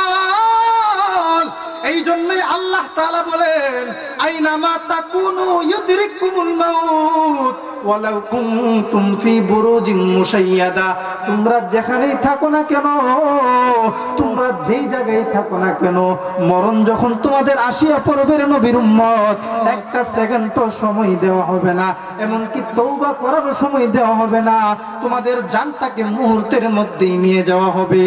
দল, এই জন্যই আল্লাহ তাআলা বলেন, আইনামা তাকুনু ইউদরিকুমুল মাউত ওয়ালাউ কুনতুম ফি বুরুজিন মুশাইয়াদা। তোমরা যেখানেই থাকো না কেন, তোমরা যেই জায়গায় থাকো না কেন, মরণ যখন তোমাদের আসিয়া পড়বে রে নবীর উম্মত, একটা সেকেন্ড তো সময় দেওয়া হবে না, এমনকি তওবা করার সময় দেওয়া হবে না, তোমাদের জানটাকে মুহূর্তের মধ্যেই নিয়ে যাওয়া হবে।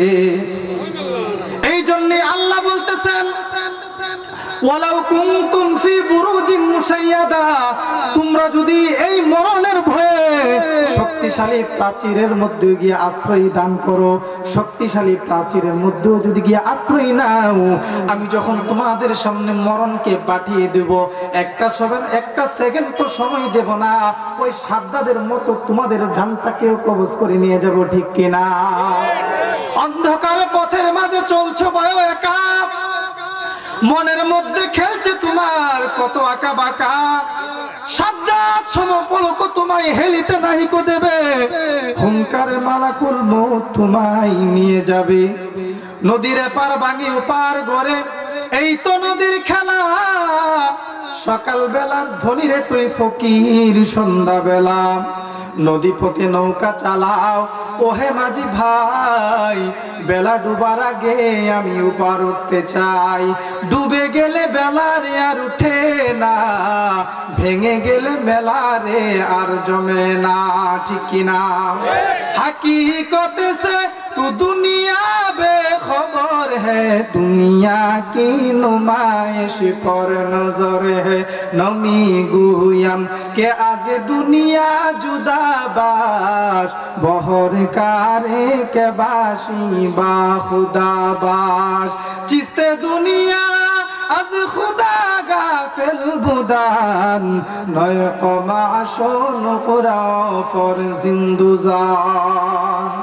এই জন্য আল্লাহ বলতেছেন, ওয়ালাউ কুনতুম ফি বুরুজিন মুশাইয়াদা, তোমরা যদি এই মরণের ভয়ে শক্তিশালী প্রাচীরের মধ্যে গিয়ে আশ্রয় দান করো, শক্তিশালী প্রাচীরের মধ্যেও যদি গিয়ে আশ্রয় নাও, আমি যখন তোমাদের সামনে মরণকে পাঠিয়ে দেব, একটা সেকেন্ড তো সময় দেব না, ওই সাদ্দাতের মতো তোমাদের জানটাকেও কবজ করে নিয়ে যাব। ঠিক কিনা? অন্ধকার পথের মাঝে চলছো ভয় একা, মনের মধ্যে খেলছে তোমার কত আঁকা বাঁকা, সাজ্জাদ সমপলক তোমায় হেলিতে নাহিকো দেবে, হুঙ্কারে মালাকুল মউত তোমায় নিয়ে যাবে। নদীর এপার ভাঙি ওপার গড়ে, এই তো নদীর খেলা, সকাল বেলার ধনী রে তুই ফকির, সন্ধ্যা বেলা নদী পথে নৌকা চালাও ওহে মাঝি ভাই, বেলা ডুবার আগে আমি উপার উঠতে চাই। ডুবে গেলে বেলা রে আর উঠে না, ভেঙে গেলে মেলা রে আর জমে না, ঠিক কিনা? হাকিকতে সে তু দুনিয়া বেখবর है, दुनिया की नुमाइश पर नजर है। नमी गुयम के आज दुनिया जुदाबाश, बहर कारे के बाशी बा खुदाबाश। चिस्ते दुनिया आज खुदा गाफिल बुदान, नय कमाशोन कुरा फर जिंदुजान।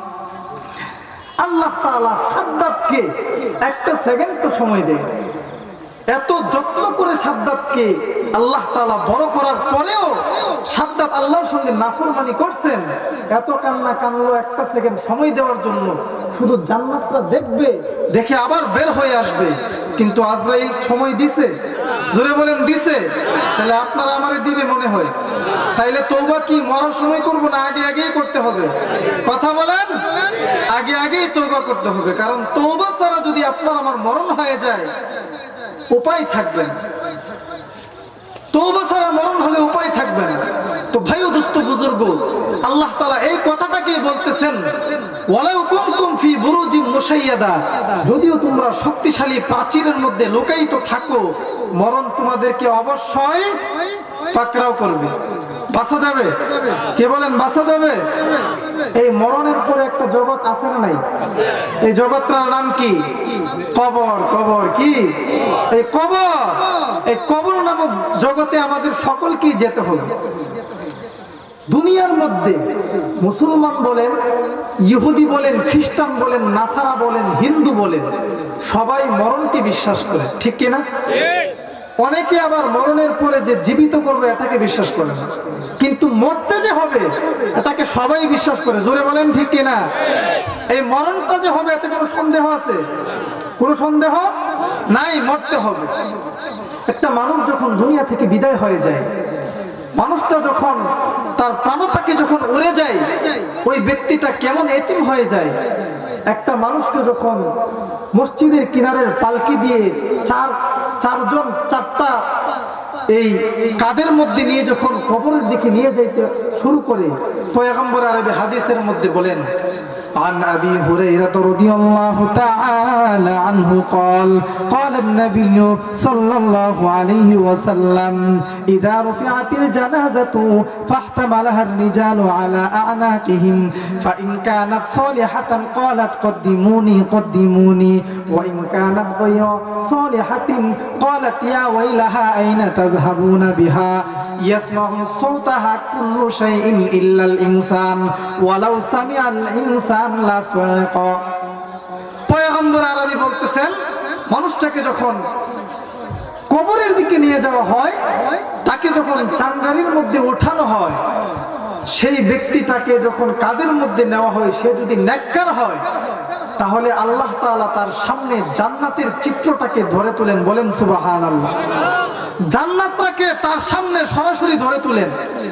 আল্লাহ তাআলা সাদ্দাতকে একটা সেকেন্ড তো সময় দেয়, এত যত্ন করে সাদ্দাতকে আল্লাহ তাআলা বড় করার পরেও সাদ্দাত আল্লাহর সঙ্গে নাফরমানি করছেন। এত কান্না কানলো একটা সেকেন্ড সময় দেওয়ার জন্য, শুধু জান্নাতটা দেখবে, দেখে আবার বের হয়ে আসবে। কিন্তু আজরাইল সময় দিছে, জোরে বলেন দিছে? তাহলে আপনারা আমারে দিবে মনে হয়। তাইলে তওবা কি মরার সময় করব না আগে আগেই করতে হবে? কথা বলেন, আগে আগেই তওবা করতে হবে। কারণ তওবা ছাড়া যদি আপনার আমার মরণ হয়ে যায় উপায় থাকবে না, তওবা ছাড়া মরণ হলে উপায় থাকবে না। তো ভাই ও দোস্ত বুজুর্গ, আল্লাহ তাআলা এই কথাটাকে বলতেছেন, ওয়ালাউ কুনতুম ফি বুরুজিম মুশাইয়াদা, যদিও তোমরা শক্তিশালী প্রাচীরের মধ্যে লুকায়িত থাকো, মরণ তোমাদেরকে অবশ্যই পাকড়াও করবে। বাঁচা যাবে? কে বলেন বাঁচা যাবে? এই মরণের পরে একটা জগৎ আছে না নাই? এই জগৎটার নাম কি? কবর। কবর কি? এই কবর, এই কবর নামক জগতে আমাদের সকলকেই যেতে হবে। দুনিয়ার মধ্যে মুসলমান বলেন, ইহুদি বলেন, খ্রিস্টান বলেন, নাসারা বলেন, হিন্দু বলেন, সবাই মরণকে বিশ্বাস করে, ঠিক কিনা? অনেকে আবার মরণের পরে যে জীবিত করবে এটাকে বিশ্বাস করে না, কিন্তু মরতে যে হবে এটাকে সবাই বিশ্বাস করে। জোরে বলেন ঠিক কিনা? এই মরণটা যে হবে এতে কোনো সন্দেহ আছে? কোনো সন্দেহ নাই, মরতে হবে। একটা মানুষ যখন দুনিয়া থেকে বিদায় হয়ে যায়, মানুষটা যখন তার প্রাণটাকে যখন উড়ে যায়, ওই ব্যক্তিটা কেমন এতিম হয়ে যায়। একটা মানুষকে যখন মসজিদের কিনারের পালকি দিয়ে চারজন চারটা এই কাদের মধ্যে নিয়ে যখন কবরের দিকে নিয়ে যাইতে শুরু করে, পয়গম্বর আরবি হাদিসের মধ্যে বলেন, عن أبي هريرة رضي الله تعالى عنه قال قال النبي صلى الله عليه وسلم إذا رفعت الجنازة فاحتملها الرجال على أعناقهم فإن كانت صالحة قالت قدموني قدموني وإن كانت غير صالحة قالت يا ويلها أين تذهبون بها يسمع صوتها كل شيء إلا الإنسان ولو سمع الإنسان لا سوق। পয়গম্বর আরবি বলতেছেন, মানুষটাকে যখন কবরের দিকে নিয়ে যাওয়া হয়, তাকে যখন চাঙ্গারির মধ্যে ওঠানো হয়, সেই ব্যক্তিটাকে যখন কাদের মধ্যে নেওয়া হয়, সে যদি নেককার হয় তাহলে আল্লাহ তাআলা তার সামনে জান্নাতের চিত্রটাকে ধরে তুলেন। বলেন সুবহানাল্লাহ। জান্নাতটাকে তার সামনে সরাসরি ধরে তুলেন।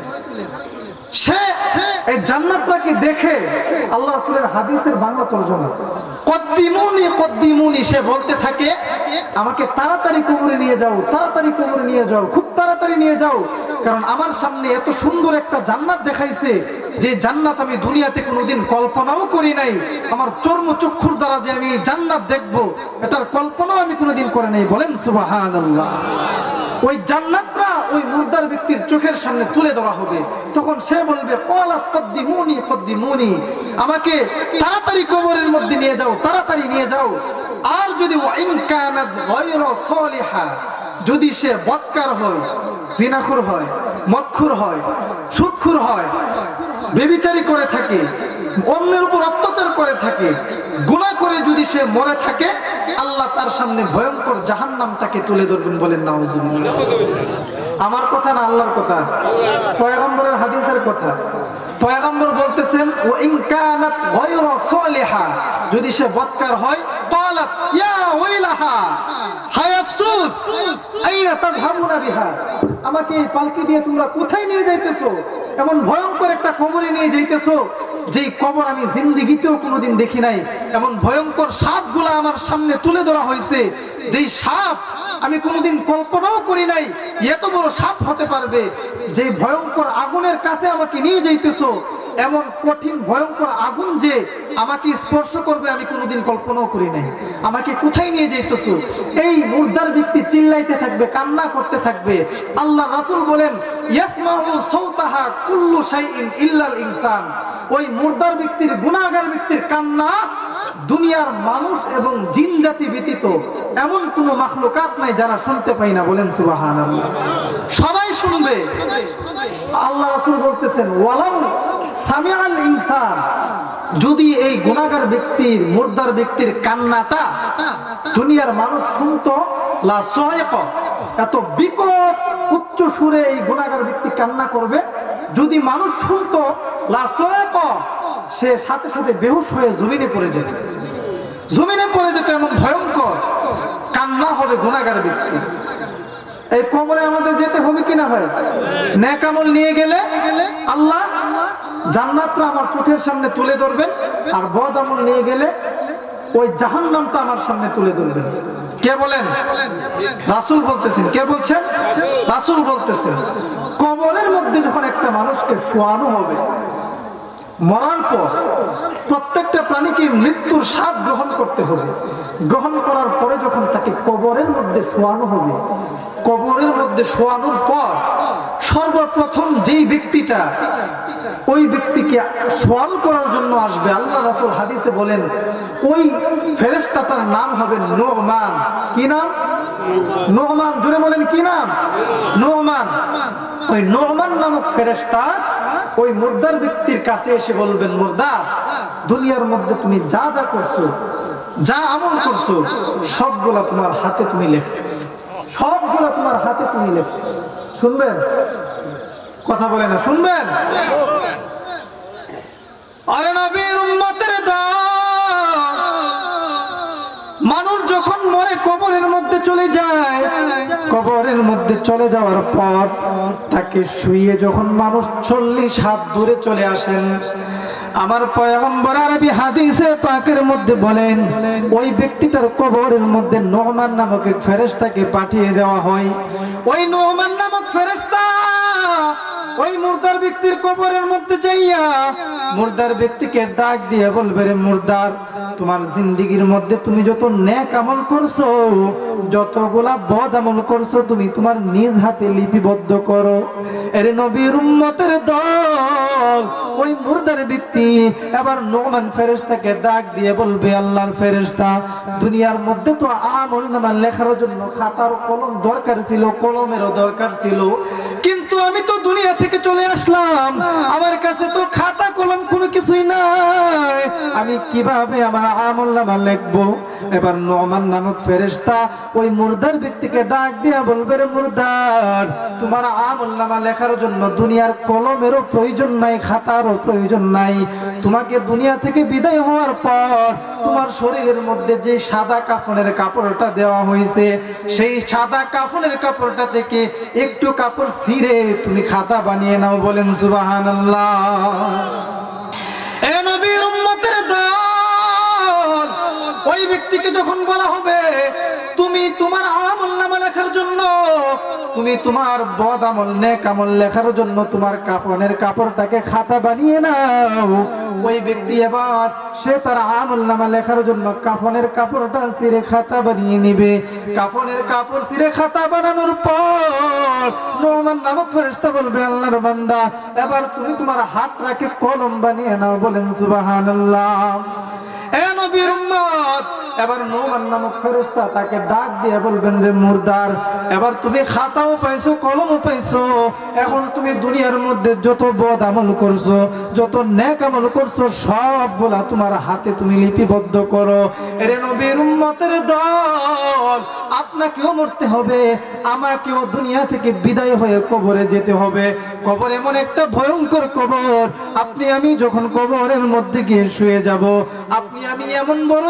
সে এই জান্নাতটাকে দেখে, আল্লাহ রাসূলের হাদিসের বাংলা তরজমা, কদ্দিমুনি কদ্দিমুনি, সে বলতে থাকে আমাকে তাড়াতাড়ি কবরে নিয়ে যাও, তাড়াতাড়ি কবরে নিয়ে যাও, খুব তাড়াতাড়ি নিয়ে যাও, কারণ আমার সামনে এত সুন্দর একটা জান্নাত দেখাইছে যে জান্নাত আমি দুনিয়াতে কোনোদিন কল্পনাও করি নাই। আমার চর্মচক্ষুর দ্বারা যে আমি জান্নাত দেখবো এটার কল্পনাও আমি কোনোদিন করে নাই। বলেন সুবহানাল্লাহ। ওই জান্নাতটা ওই মুর্দার ব্যক্তির চোখের সামনে তুলে ধরা হবে, তখন সে বলবে ক্বালাত কদ্দিমুনি কদ্দিমুনি, আমাকে তাড়াতাড়ি কবরের মধ্যে নিয়ে যাও, তাড়াতাড়ি নিয়ে যাও। আর যদি ওয়াইন কানাত গায়রা সালিহা, যদি সে বদকার হয়, জিনাখোর হয়, মদখোর হয়, সুদখোর হয়, ব্যভিচারী করে থাকে, অন্যের উপর অত্যাচার করে থাকে, গুনাহ করে যদি সে মরে থাকে, আল্লাহ তার সামনে ভয়ঙ্কর জাহান্নাম তাকে তুলে ধরবেন। বলেন নাউজুবিল্লাহ। আমার কথা না আল্লাহর কথা? পয়গম্বরের হাদিসের কথা। পয়গম্বর বলতেছেন ওয়া ইন কানাত গায়রা সালিহা, যদি সে বদকার হয়, ক্বালাত ইয়া ওয়াইলাহা, হায় আফসোস, আইনা তাযহাবুনা বিহা, আমাকে এই পালকি দিয়ে তোমরা কোথায় নিয়ে যাইতেছো? এমন ভয়ঙ্কর একটা কবরে নিয়ে যাইতেছো যেই কবর আমি জিন্দেগিতেও কোনোদিন দেখি নাই। এমন ভয়ঙ্কর সাপগুলা আমার সামনে তুলে ধরা হয়েছে, যেই সাপ আমি কোনোদিন কল্পনাও করি নাই এত বড় সাপ হতে পারবে। যে ভয়ঙ্কর আগুনের কাছে আমাকে নিয়ে যাইতেছো, এমন কঠিন ভয়ঙ্কর আগুন যে আমাকে স্পর্শ করবে আমি কোনোদিন কল্পনাও করি নাই। আমাকে কোথায় নিয়ে যাইতেছো? এই মুর্দার ব্যক্তি চিল্লাইতে থাকবে, কান্না করতে থাকবে। আল্লাহ রাসূল বলেন, ইয়াসমাউ সাওতাহা কুল্লু শাইইন ইল্লাল ইনসান। ওই মুর্দার ব্যক্তির, গুনাহগার ব্যক্তির কান্না দুনিয়ার মানুষ এবং জিন জাতি ব্যতীত এমন কোন মাখলুকাত নাই যারা শুনতে পাই না। বলেন সুবহানাল্লাহ। সবাই শুনবে। আল্লাহ রাসূল বলতেছেন, ওয়ালাউ সামিআল ইনসান, যদি এই গুনাহগার ব্যক্তির, মুর্দার ব্যক্তির কান্নাটা দুনিয়ার মানুষ শুনতো, লা সাইক, এত বিকট উচ্চ সুরে এই গুনাহগার ব্যক্তি কান্না করবে, যদি মানুষ শুনতো, লা সাইক, সে সাথে সাথে বেহুশ হয়ে জমিনে পড়ে যেত। জমিনে পড়ে যেত, এমন ভয়ঙ্কর কান্না হবে গুনাহগার ব্যক্তির। এই কবরে আমাদের যেতে হবে কিনা ভাই? নেক আমল নিয়ে গেলে আল্লাহ জান্নাতটা আমার চোখের সামনে তুলে ধরবেন, আর বদ আমল নিয়ে গেলে ওই জাহান্নামটা আমার সামনে তুলে ধরবেন। কে বলেন? রাসূল বলতেছেন। কে বলছেন? রাসূল বলতেছেন, কবরের মধ্যে যখন একটা মানুষকে শোয়ানো হবে, মরার পর প্রত্যেকটা প্রাণীকে মৃত্যুর স্বাদ গ্রহণ করতে হবে। গ্রহণ করার পরে যখন তাকে কবরের মধ্যে শোয়ানো হবে, কবরের মধ্যে শোয়ানোর পর সর্বপ্রথম যেই ব্যক্তিটা ওই ব্যক্তিকে সওয়াল করার জন্য আসবে, আল্লাহ রাসূল হাদিসে বলেন, ওই ফেরেশতাটার নাম হবে নু'মান। কি নাম? নু'মান। জোরে বলেন, কি নাম? নু'মান। ওই নু'মান নামক ফেরেশতা ওই মুর্দার ব্যক্তির কাছে এসে বলবেন, মুর্দা, দুনিয়ার মধ্যে তুমি যা যা করছো, যা আমল করছো, সবগুলা তোমার হাতে তুমি লেখো, সবগুলা তোমার হাতে তুমি লেখো। শুনবেন? কথা বলে না, শুনবেন? আরে নবীর উম্মতের দল, মানুষ যখন মরে কবরের মধ্যে চলে যায়, কবরের মধ্যে চলে যাওয়ার পর তাকে শুইয়ে যখন মানুষ 40 হাত দূরে চলে আসেন, আমার পয়গম্বর আরবি হাদিসে পাকের মধ্যে বলেন, ওই ব্যক্তিটার কবরের মধ্যে নু'মান নামক এক ফেরেশতাকে পাঠিয়ে দেওয়া হয়। ওই নু'মান নামক ফেরেশতা ওই মুর্দার ব্যক্তির কবরের মধ্যে যাইয়া মুর্দার ব্যক্তিকে ডাক দিয়ে বলবে, রে মুর্দার, তোমার জিন্দেগির মধ্যে তুমি যত নেক আমল করছো, যতগুলা বদ আমল করছো, তুমি তোমার নিজ হাতে লিপিবদ্ধ করো। এর নবীর উম্মতের দল, ওই মুর্দার ব্যক্তি এবার নু'মান ফেরেশতাকে ডাক দিয়ে বলবে, আল্লাহর ফেরেশতা, দুনিয়ার মধ্যে তো আমল নামা লেখার জন্য খাতার কলম দরকার ছিল, কলমেরও দরকার ছিল, কিন্তু আমি তো দুনিয়া থেকে চলে আসলাম, আমার কাছে তো খাতা কলম কোনো কিছুই নাই, আমি কিভাবে আমার আমল নামা লিখবো? এবার নু'মান নামক ফেরেশতা ওই মুর্দার ব্যক্তিকে ডাক দিয়ে বলবে, রে মুর্দার, তোমার আমল নামা লেখার জন্য দুনিয়ার কলমেরও প্রয়োজন নাই, খাতারও প্রয়োজন নাই। তোমাকে দুনিয়া থেকে বিদায় হওয়ার পর তোমার শরীরের মধ্যে যে সাদা কাফনের কাপড়টা দেওয়া হয়েছে, সেই সাদা কাফনের কাপড়টা থেকে একটু কাপড় ছিঁড়ে তুমি খাতা বানিয়ে নাও। বলেন সুবহানাল্লাহ। এ নবীর উম্মতের দল, ওই ব্যক্তিকে যখন বলা হবে, তুমি তোমার আমল নামা লেখার জন্য, তুমি তোমার বদ আমল নেক আমল লেখার জন্য তোমার কাফনের কাপড়টাকে খাতা বানিয়ে নাও, ওই ব্যক্তি এবার সে তার আমল নামা লেখার জন্য কাফনের কাপড়টা ছিঁড়ে খাতা বানিয়ে নিবে। কাফনের কাপড় ছিঁড়ে খাতা বানানোর পর নু'মান নামক ফেরেশতা বলবে, আল্লাহর বান্দা, এবার তুমি তোমার হাতটাকে কলম বানিয়ে নাও। বলেন সুবহানাল্লাহ। এ নবীর উম্মত, এবার নু'মান নামক ফেরেশতা তাকে ডাক দিয়ে বলবেন, রে মুর্দার, এবার তুমি খাতাও পাইছো, কলমও পাইছো, এখন তুমি দুনিয়ার মধ্যে যত বদ আমল করছো, যত নেক আমল করছো, সবগুলা তোমার হাতে তুমি লিপিবদ্ধ করো। এরে নবীর উম্মতের দল, আপনাকেও মরতে হবে, আমাকেও দুনিয়া থেকে বিদায় হয়ে কবরে যেতে হবে। কবর এমন একটা ভয়ঙ্কর কবর, আপনি আমি যখন কবরের মধ্যে গিয়ে শুয়ে যাব, আপনি আমি এমন বড়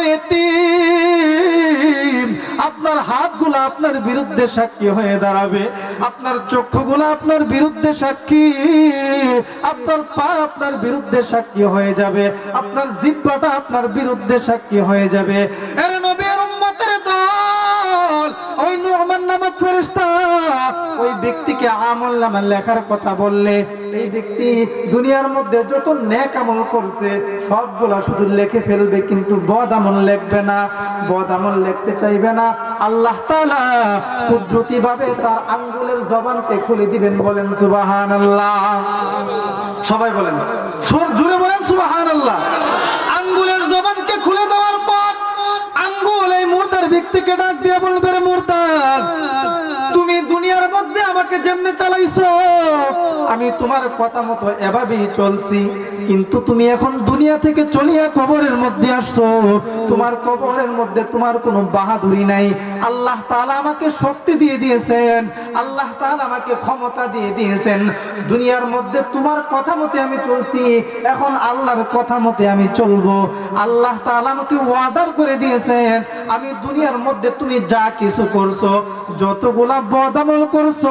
এতিম, আপনার হাতগুলো আপনার বিরুদ্ধে সাক্ষী হয়ে দাঁড়াবে, আপনার চক্ষুগুলো আপনার বিরুদ্ধে সাক্ষী, আপনার পা আপনার বিরুদ্ধে সাক্ষী হয়ে যাবে, আপনার জিহ্বাটা আপনার বিরুদ্ধে সাক্ষী হয়ে যাবে। আরে নবীর উম্মতের দল, ওই নুমান নামক ফেরেশতা ওই ব্যক্তিকে আমলনামা লেখার কথা বললে, এই ব্যক্তি দুনিয়ার মধ্যে যত নেক আমল করছে সবগুলা শুধু লিখে ফেলবে, কিন্তু বদ আমল লিখবে না, বদ আমল লিখতে চাইবে না। আল্লাহ তাআলা কুদরতি ভাবে তার আঙ্গুলের জবানকে খুলে দিবেন। বলেন সুবহানাল্লাহ। সবাই বলেন, জোরে বলেন সুবহানাল্লাহ। আঙ্গুলের জবানকে খুলে দেওয়ার পর আঙ্গুল এই মুর্দার ব্যক্তিকে ডাক দিয়ে বলবে, রে মুর্দার, তুমি দুনিয়ার মধ্যে আমাকে যেমনে চালাইছো আমি তোমার কথা মতো এভাবেই চলছি, কিন্তু তুমি এখন দুনিয়া থেকে চলিয়া কবরের মধ্যে আসছো, তোমার কবরের মধ্যে তোমার কোনো বাহাদুরি নাই। আল্লাহ তাআলা আমাকে শক্তি দিয়ে দিয়েছেন, আল্লাহ তাআলা আমাকে ক্ষমতা দিয়ে দিয়েছেন, দুনিয়ার মধ্যে তোমার কথা মতে আমি চলছি, এখন আল্লাহর কথা মতে আমি চলবো। আল্লাহ তাআলা আমাকে ওয়াদা করে দিয়েছেন, আমি দুনিয়ার মধ্যে তুমি যা কিছু করছো, যতগুলা বদ আমল করছো,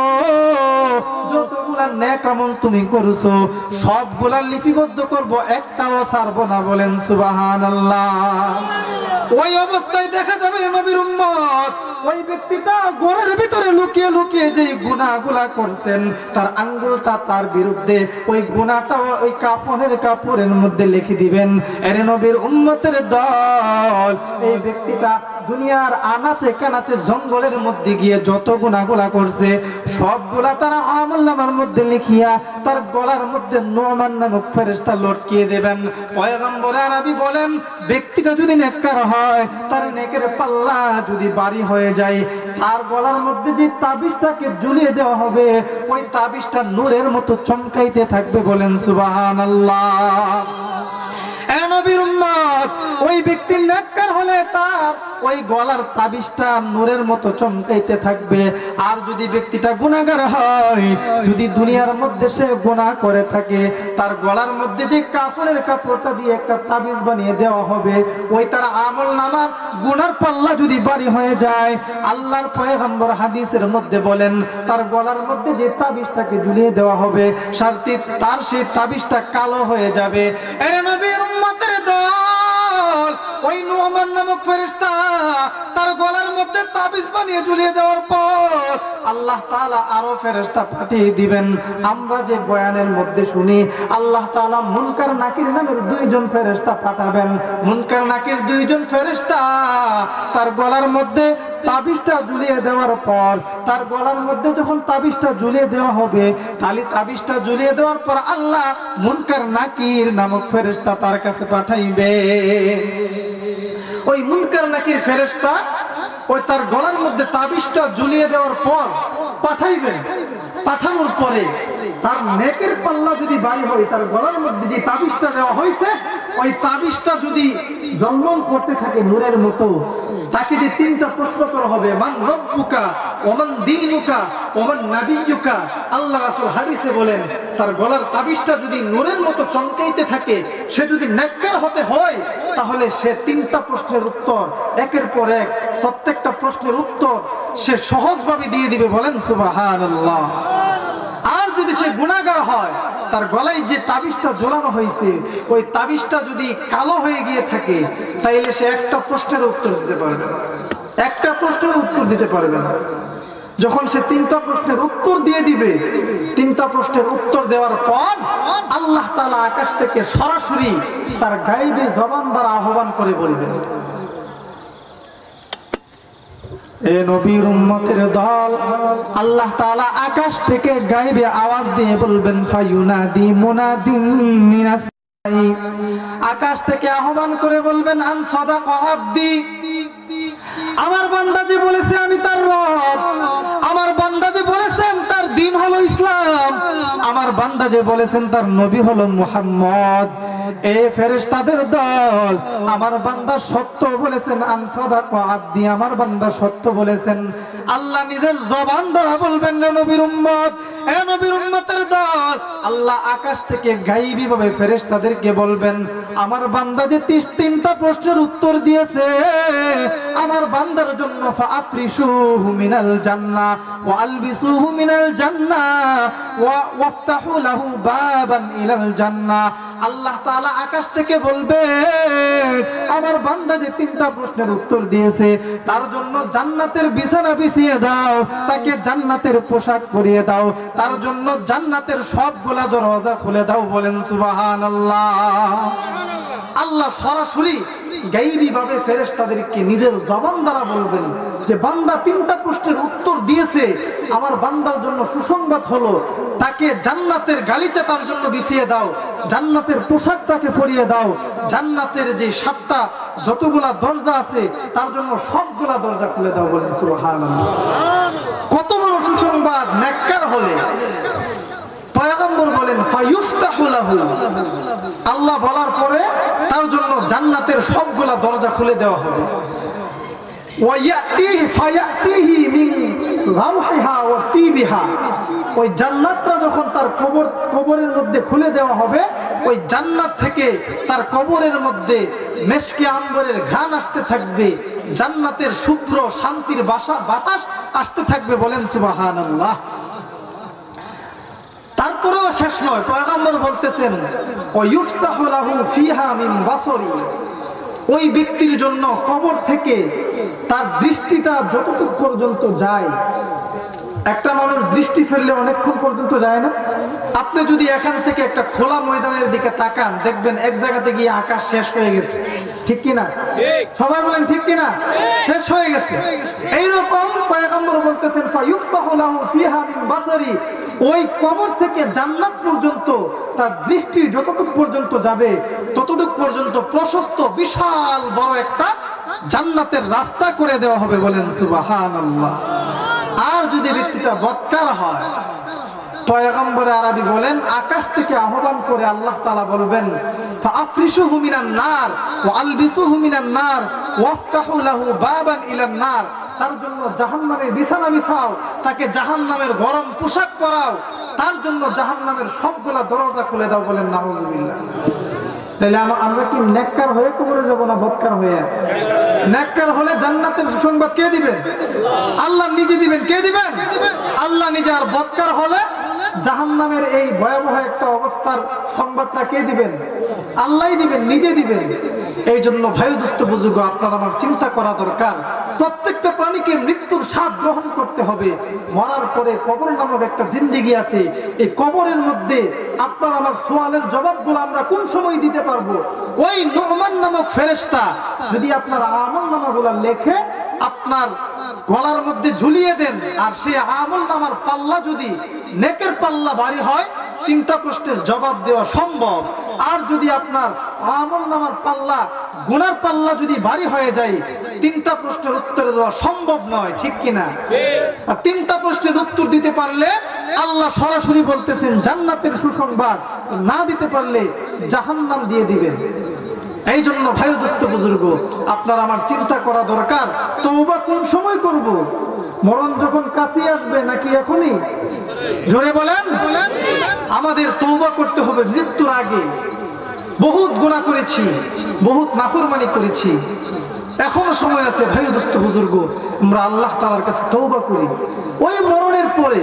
যতগুলা নেক আমল তুমি করছো, সবগুলা লিপিবদ্ধ করব, একটাও ছাড়বো না। বলেন সুবহানাল্লাহ। ওই অবস্থায় দেখা যাবে নবীর উম্মত, ওই ব্যক্তিটা ঘরের ভিতরে লুকিয়ে লুকিয়ে যে গুনাহগুলা করছেন, তার আঙ্গুলটা তার বিরুদ্ধে, ওই গুনাহটা ওই কাফনের কাপড়ের মধ্যে লিখে দিবেন। এর নবীর উম্মতের দল, এই ব্যক্তিটা দুনিয়ার আনাচে কানাচে জঙ্গলের মধ্যে গিয়ে যত গুনাহগুলা করছে সবগুলা তারা আমলনামার মধ্যে লিখিয়া তার গলার মধ্যে নুমান নামক ফেরেশতা লটকিয়ে দেবেন। পয়গম্বর আরবি বলেন, ব্যক্তিটা যদি নেককার হয়, তার নেকের পাল্লা যদি ভারী হয়ে যায়, তার গলার মধ্যে যে তাবিজটাকে ঝুলিয়ে দেওয়া হবে, ওই তাবিজটা নূরের মতো চমকাইতে থাকবে। বলেন সুবহানাল্লাহ। নবীর উম্মত, ওই ব্যক্তি নেককার হলে তার ওই গলার তাবিজটা নূরের মতো চমকাইতে থাকবে। আর যদি ব্যক্তিটা গুনাহগার হয়, যদি দুনিয়ার মধ্যে সে গুনাহ করে থাকে, তার গলার মধ্যে যে কাফনের কাপড়টা দিয়ে একটা তাবিজ বানিয়ে দেওয়া হবে, ওই তার আমলনামার গুনার পাল্লা যদি ভারী হয়ে যায়, আল্লাহর পয়গম্বর হাদিসের মধ্যে বলেন, তার গলার মধ্যে যে তাবিজটাকে ঝুলিয়ে দেওয়া হবে, তার সেই তাবিজটা কালো হয়ে যাবে। এর নবীর উম্মতের দল, ওই নুমান নামক ফেরেশতা তার গলার মধ্যে তাবিজ বানিয়ে ঝুলিয়ে দেওয়ার পর আল্লাহ তাআলা আরো ফেরেশতা পাঠিয়ে দিবেন। আমরা যে বয়ানের মধ্যে শুনি, আল্লাহ তাআলা মুনকার নাকির নামের দুইজন ফেরেশতা পাঠাবেন। মুনকার নাকির দুইজন ফেরেশতা তার গলার মধ্যে তাবিজটা ঝুলিয়ে দেওয়ার পর, তার গলার মধ্যে যখন তাবিজটা ঝুলিয়ে দেওয়া হবে, তাহলে তাবিজটা ঝুলিয়ে দেওয়ার পর আল্লাহ মুনকার নাকির নামক ফেরেশতা তার কাছে পাঠাইবে। ওই মুনকার নাকির ফেরেশতা ওই তার গলার মধ্যে তাবিজটা ঝুলিয়ে দেওয়ার পর পাঠাইবেন। পাঠানোর পরে তার নেকের পাল্লা যদি ভারী হয়, তার গলার মধ্যে যে তাবিজটা দেওয়া হয়েছে, ওই তাবিজটা যদি জলমল করতে থাকে নূরের মতো, তাকে যে তিনটা প্রশ্ন করা হবে, মান রব্বুকা ওমান দীনুকা ওমান নাবিয়্যুকা। আল্লাহ রাসূল হাদিসে বলেন, তার গলার তাবিজটা যদি নূরের মতো চমকাইতে থাকে, সে যদি নেককার হতে হয়, তাহলে সে তিনটা প্রশ্নের উত্তর একের পর এক, প্রত্যেকটা প্রশ্নের উত্তর সে সহজভাবে দিয়ে দিবে। বলেন সুবহানাল্লাহ। আর যদি সে গুনাহগার হয়, তার গলায় যে তাবিজটা ঝোলানো হয়েছে, ওই তাবিজটা যদি কালো হয়ে গিয়ে থাকে, তাইলে সে একটা প্রশ্নের উত্তর দিতে পারবে না, একটা প্রশ্নের উত্তর দিতে পারবে না। যখন সে তিনটা প্রশ্নের উত্তর দিয়ে দিবে, তিনটা প্রশ্নের উত্তর দেওয়ার পর আল্লাহ তাআলা আকাশ থেকে সরাসরি তার গায়বী জবান দ্বারা আহ্বান করে বলবেন, এ নবীর উম্মতের দল, আল্লাহ তাআলা আকাশ থেকে গায়বে আওয়াজ দিয়ে বলবেন, ফায়ুনাদি মুনাদিন মিনাস সামাই। আকাশ থেকে আহ্বান করে বলবেন, আন সাদাকা আবদি, আমার বান্দা যে বলেছে আমি তার রব, আমার বান্দা যে বলেছেন তার দ্বীন হলো ইসলাম, আমার আমার বান্দা যে বলেছেন তার নবী হলো মুহাম্মদ, এই ফেরেশতাদের দল আমার বান্দা সত্য বলেছেন, আনসাদাকা আব্দি, আমার বান্দা সত্য বলেছেন। আল্লাহ নিজের জবান দ্বারা বলবেন না নবীর উম্মত, এ নবীর উম্মতের দল, আল্লাহ আকাশ থেকে গায়েবী ভাবে ফেরেশতাদেরকে বলবেন আমার বান্দা যে ৩৩টা প্রশ্নের উত্তর দিয়েছে, আমার বান্দার জন্য ফাআফরিশুহু মিনাল জান্নাহ ওয়া আলবিসুহু মিনাল জান্নাহ ওয়া ওয়াফতাহু লাহু বাবান ইলাল জান্নাহ। আল্লাহ তাআলা আকাশ থেকে বলবে আমার বান্দা যে ৩টা প্রশ্নের উত্তর দিয়েছে তার জন্য জান্নাতের বিছানা বিছিয়ে দাও, তাকে জান্নাতের পোশাক পরিয়ে দাও, তার জন্য জান্নাতের সবগুলা দরজা খুলে দাও। বলেন সুবহানাল্লাহ। আল্লাহ সরাসরি গায়েবী ভাবে ফেরেশতাদেরকে নিজের জবান দ্বারা বলবেন যে বান্দা ৩টা প্রশ্নের উত্তর দিয়েছে, আমার বান্দার জন্য সুসংবাদ হলো তাকে জান্নাতের গালিচা তার জন্য বিছিয়ে দাও, জান্নাতের পোশাক তাকে পরিয়ে দাও, জান্নাতের যে 7টা যতগুলা দরজা আছে তার জন্য সবগুলা দরজা খুলে দাও। বলেন সুবহানাল্লাহ। কত বড় সুসংবাদ নেককার হলে। পয়গম্বর বলেন ফায়ুফতাহু লাহু, আল্লাহ বলার পরে তার জন্য জান্নাতের সবগুলা দরজা খুলে দেওয়া হবে। ওয়ায়াতিহি ফায়াতিহি মিন রাউহিহা ওয়া তিবিহা, ওই জান্নাতটা যখন তার কবরের মধ্যে খুলে দেওয়া হবে, ওই জান্নাত থেকে তার কবরের মধ্যে মেশকে আম্বরের ঘ্রাণ আসতে থাকবে, জান্নাতের শুভ্র শান্তির বাতাস আসতে থাকবে। বলেন সুবহানাল্লাহ। তারপরেও শেষ নয়, পয়গম্বর বলতেছেন ওয়ায়ুফসাহু লাহু ফিহা মিন বাসরি, ওই ব্যক্তির জন্য কবর থেকে তার দৃষ্টিটা যতটুকু পর্যন্ত যায়, একটা মানুষ দৃষ্টি ফেললে অনেকক্ষণ পর্যন্ত যায় না? আপনি যদি এখান থেকে একটা খোলা ময়দানের দিকে তাকান, দেখবেন এক জায়গাতে গিয়ে আকাশ শেষ হয়ে গেছে, ঠিক কিনা? সবাই বলেন ঠিক কিনা? শেষ হয়ে গেছে। এইরকম পয়গম্বর বলতেছেন ফায়ুফসাহু লাহু ফিহা মিন বাসরি, ওই কবর থেকে জান্নাত পর্যন্ত তার দৃষ্টি যতটুকু পর্যন্ত যাবে ততটুকু পর্যন্ত প্রশস্ত বিশাল বড় একটা জান্নাতের রাস্তা করে দেওয়া হবে। বলেন সুবহানাল্লাহ। আর যদি ব্যক্তিটা বদকার হয়, পয়গম্বর আরবি বলেন আকাশ থেকে আহ্বান করে আল্লাহ তাআলা বলবেন ফাআফরিশুহু মিনান নার ওয়া আলবিসুহু মিনান নার ওয়াফতাহু লাহু বাবান ইলান নার, তার জন্য জাহান্নামের বিছানা বিছাও, তাকে জাহান্নামের গরম পোশাক পরাও, তার জন্য জাহান্নামের সবগুলা দরজা খুলে দাও। বলেন নাউজুবিল্লাহ। তাহলে আমরা কি নেককার হয়ে কবরে যাব না বদকার হয়ে? নেককার হলে জান্নাতের সুসংবাদ কে দিবেন? আল্লাহ নিজে দিবেন। কে দিবেন? আল্লাহ নিজে। আর বদকার হলে জাহান্নামের এই ভয়াবহ একটা অবস্থার সংবাদটা কে দিবেন? আল্লাহই দিবেন, নিজে দিবেন। এই জন্য ভাই দোস্ত বুজুর্গ, আপনার আমার চিন্তা করা দরকার। প্রত্যেকটা প্রাণীকে মৃত্যুর স্বাদ গ্রহণ করতে হবে। মরার পরে কবর নামক একটা জিন্দেগি আছে। এই কবরের মধ্যে আপনার আমার সওয়ালের জবাবগুলো আমরা কোন সময় দিতে পারবো? ওই নুমান নামক ফেরেশতা যদি আপনার আমল নামাগুলো লেখে আপনার গলার মধ্যে ঝুলিয়ে দেন, আর সেই আমল নামার পাল্লা যদি নেকের পাল্লা ভারী হয়, 3টা প্রশ্নের জবাব দেওয়া সম্ভব। আর যদি আপনার আমল নামার পাল্লা গুনার পাল্লা যদি ভারী হয়ে যায়, 3টা প্রশ্নের উত্তর দেওয়া সম্ভব নয়, ঠিক কিনা? আর 3টা প্রশ্নের উত্তর দিতে পারলে আল্লাহ সরাসরি বলতেছেন জান্নাতের সুসংবাদ, না দিতে পারলে জাহান্নাম দিয়ে দিবেন। এই জন্য ভাই দোস্ত বুজুর্গ, আপনার আমার চিন্তা করা দরকার, তওবা কোন সময় করব? মরণ যখন কাছে আসবে নাকি এখনই? জোরে বলেন। আমাদের তওবা করতে হবে মৃত্যুর আগে। বহুত গুনাহ করেছি, বহুত নাফরমানি করেছি, এখনো সময় আছে ভাই দোস্ত বুজুর্গ, আমরা আল্লাহ তাআলার কাছে তওবা করি। ওই মরণের পরে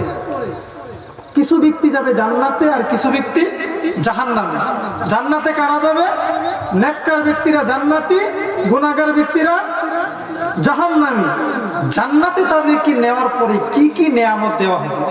কিছু ব্যক্তি যাবে জান্নাতে আর কিছু ব্যক্তি জাহান্নামে। জান্নাতে কারা যাবে? নেককার ব্যক্তিরা জান্নাতি, গুনাহগার ব্যক্তিরা জাহান্নামী। জান্নাতে তাদেরকে নেওয়ার পরে কি কি নিয়ামত দেওয়া হবে,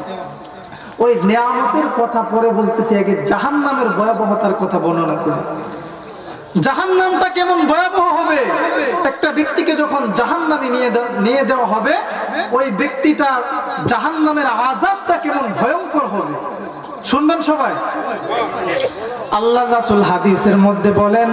ওই নিয়ামতের কথা পরে বলতেছি, আগে জাহান্নামের ভয়াবহতার কথা বর্ণনা করি। জাহান্নামটা কেমন ভয়াবহ হবে? একটা ব্যক্তিকে যখন জাহান্নামে নিয়ে দেওয়া হবে, ওই ব্যক্তিটা জাহান্নামের আযাবটা কেমন ভয়ঙ্কর হবে শুনবেন সবাই। আল্লাহর রাসূল হাদিসের মধ্যে বলেন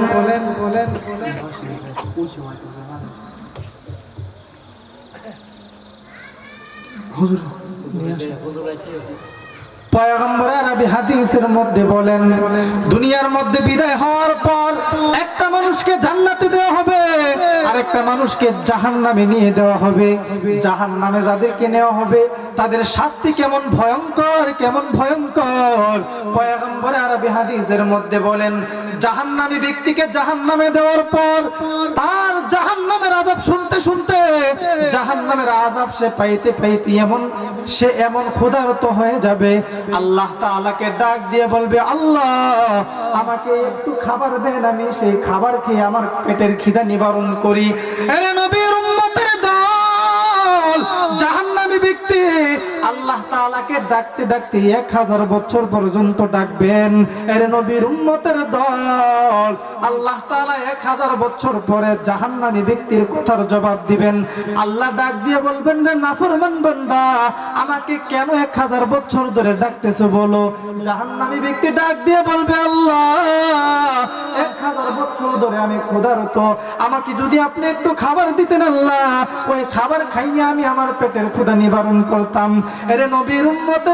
হুজুর পয়গম্বর আরবি হাদিসের মধ্যে বলেন, দুনিয়ার মধ্যে বিদায় হওয়ার পর একটা মানুষকে জান্নাতে দেওয়া হবে, আরেকটা মানুষকে জাহান্নামে নিয়ে দেওয়া হবে। জাহান্নামে যাদেরকে নেওয়া হবে তাদের শাস্তি কেমন ভয়ঙ্কর, কেমন ভয়ঙ্কর। পয়গম্বর আরবি হাদিসের মধ্যে বলেন, জাহান্নামী ব্যক্তিকে জাহান্নামে দেওয়ার পর তার জাহান্নামের আযাব শুনতে শুনতে, জাহান্নামের আযাব সে পাইতে পাইতে সে এমন ক্ষুধার্ত হয়ে যাবে, আল্লাহ তাআলাকে ডাক দিয়ে বলবে, আল্লাহ আমাকে একটু খাবার দেন, আমি সেই খাবার খেয়ে আমার পেটের খিদা নিবারণ করি। আরে নবীর উম্মতের দল, জাহান্নামী ব্যক্তি আল্লাহ তাআলাকে ডাকতে ডাকতে 1000 বছর পর্যন্ত ডাকবেন। আরে নবীর উম্মতের দল, আল্লাহ তাআলা 1000 বছর পরে জাহান্নামী ব্যক্তির কথার জবাব দিবেন। আল্লাহ ডাক দিয়ে বলবেন, রে নাফরমান বান্দা, আমাকে কেন 1000 বছর ধরে ডাকতেছো বলো। জাহান্নামী ব্যক্তি ডাক দিয়ে বলবে, আল্লাহ 1000 বছর ধরে আমি ক্ষুধার্ত, আমাকে যদি আপনি একটু খাবার দিতেন আল্লাহ, ওই খাবার খাইয়ে আমি আমার পেটের ক্ষুধা নিবারণ করতাম। এরে নবীর উম্মতের